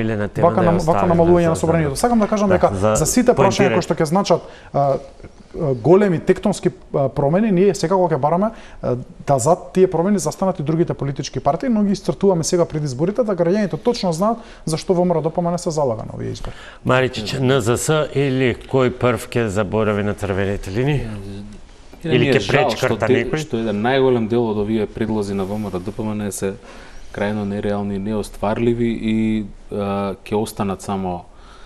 на собранието. Сакам да кажам дека за сите прашања кои што ќе значат големи тектонски промени, ние секако ќе бараме да зад тие промени застанат и другите политички партии, но ги исцртуваме сега пред изборите да граѓаните точно знаат зашто ВМРО ДПМН се залага на овие избори. Маричич, НЗС или кој прв ќе заборави на црвените линии? Или ќе пречкрта некој? Што еден најголем дел од овие предлози на ВМРО ДПМН се крајно нереални, неостварливи и ќе останат само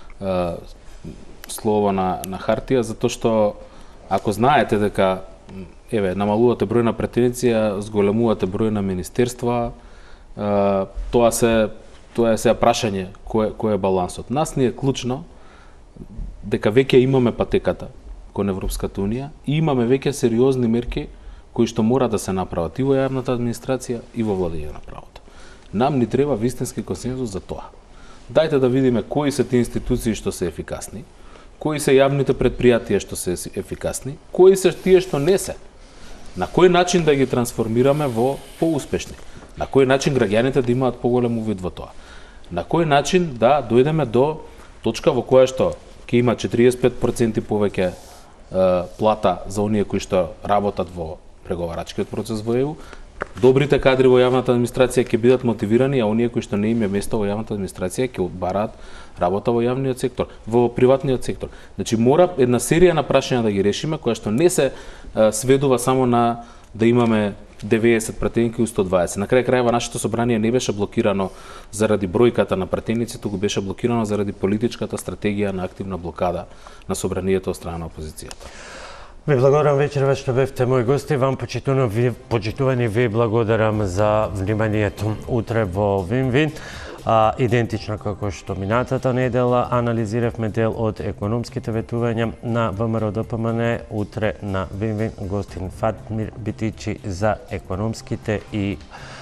слово на хартија, затоа што ако знаете дека намалувате број на пратеници, зголемувате број на министерства, тоа е сега прашање кој е балансот. Нас ни е клучно дека веќе имаме патеката кон Европската Унија и имаме веќе сериозни мерки кои што мора да се направат и во јавната администрација и во владење на правото. Нам ни треба вистински консензус за тоа. Дајте да видиме кои се тие институции што се ефикасни, кои се јавните предпријатија што се ефикасни, кои се тие што не се. На кој начин да ги трансформираме во поуспешни? На кој начин граѓаните да имаат поголем увид во тоа? На кој начин да дојдеме до точка во која што ќе има 45% повеќе плата за оние кои што работат во преговарачкиот процес во ЕУ, добрите кадри во јавната администрација ќе бидат мотивирани, а оние кои што не име место во јавната администрација ќе бараат работа во јавниот сектор, во приватниот сектор. Значи мора една серија на прашања да ги решиме, која што не се сведува само на да имаме 90 пратеници у 120. На крај крајва нашето собрание не беше блокирано заради бројката на пратеници, туку беше блокирано заради политичката стратегија на активна блокада на собранието од страна на опозицијата. Ви благодарам вечерва што бевте мои гости. Вам почитувани ви благодарам за вниманието утре во Вин-Вин. Идентично како што минатата недела анализиравме дел од економските ветувања на ВМРО ДПМН, утре на Вин-Вин гостин Фатмир Битичи за економските и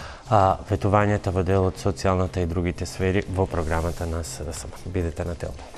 ветувањата во делот социјалната и другите сфери во програмата на СДСМ. Бидете на тело.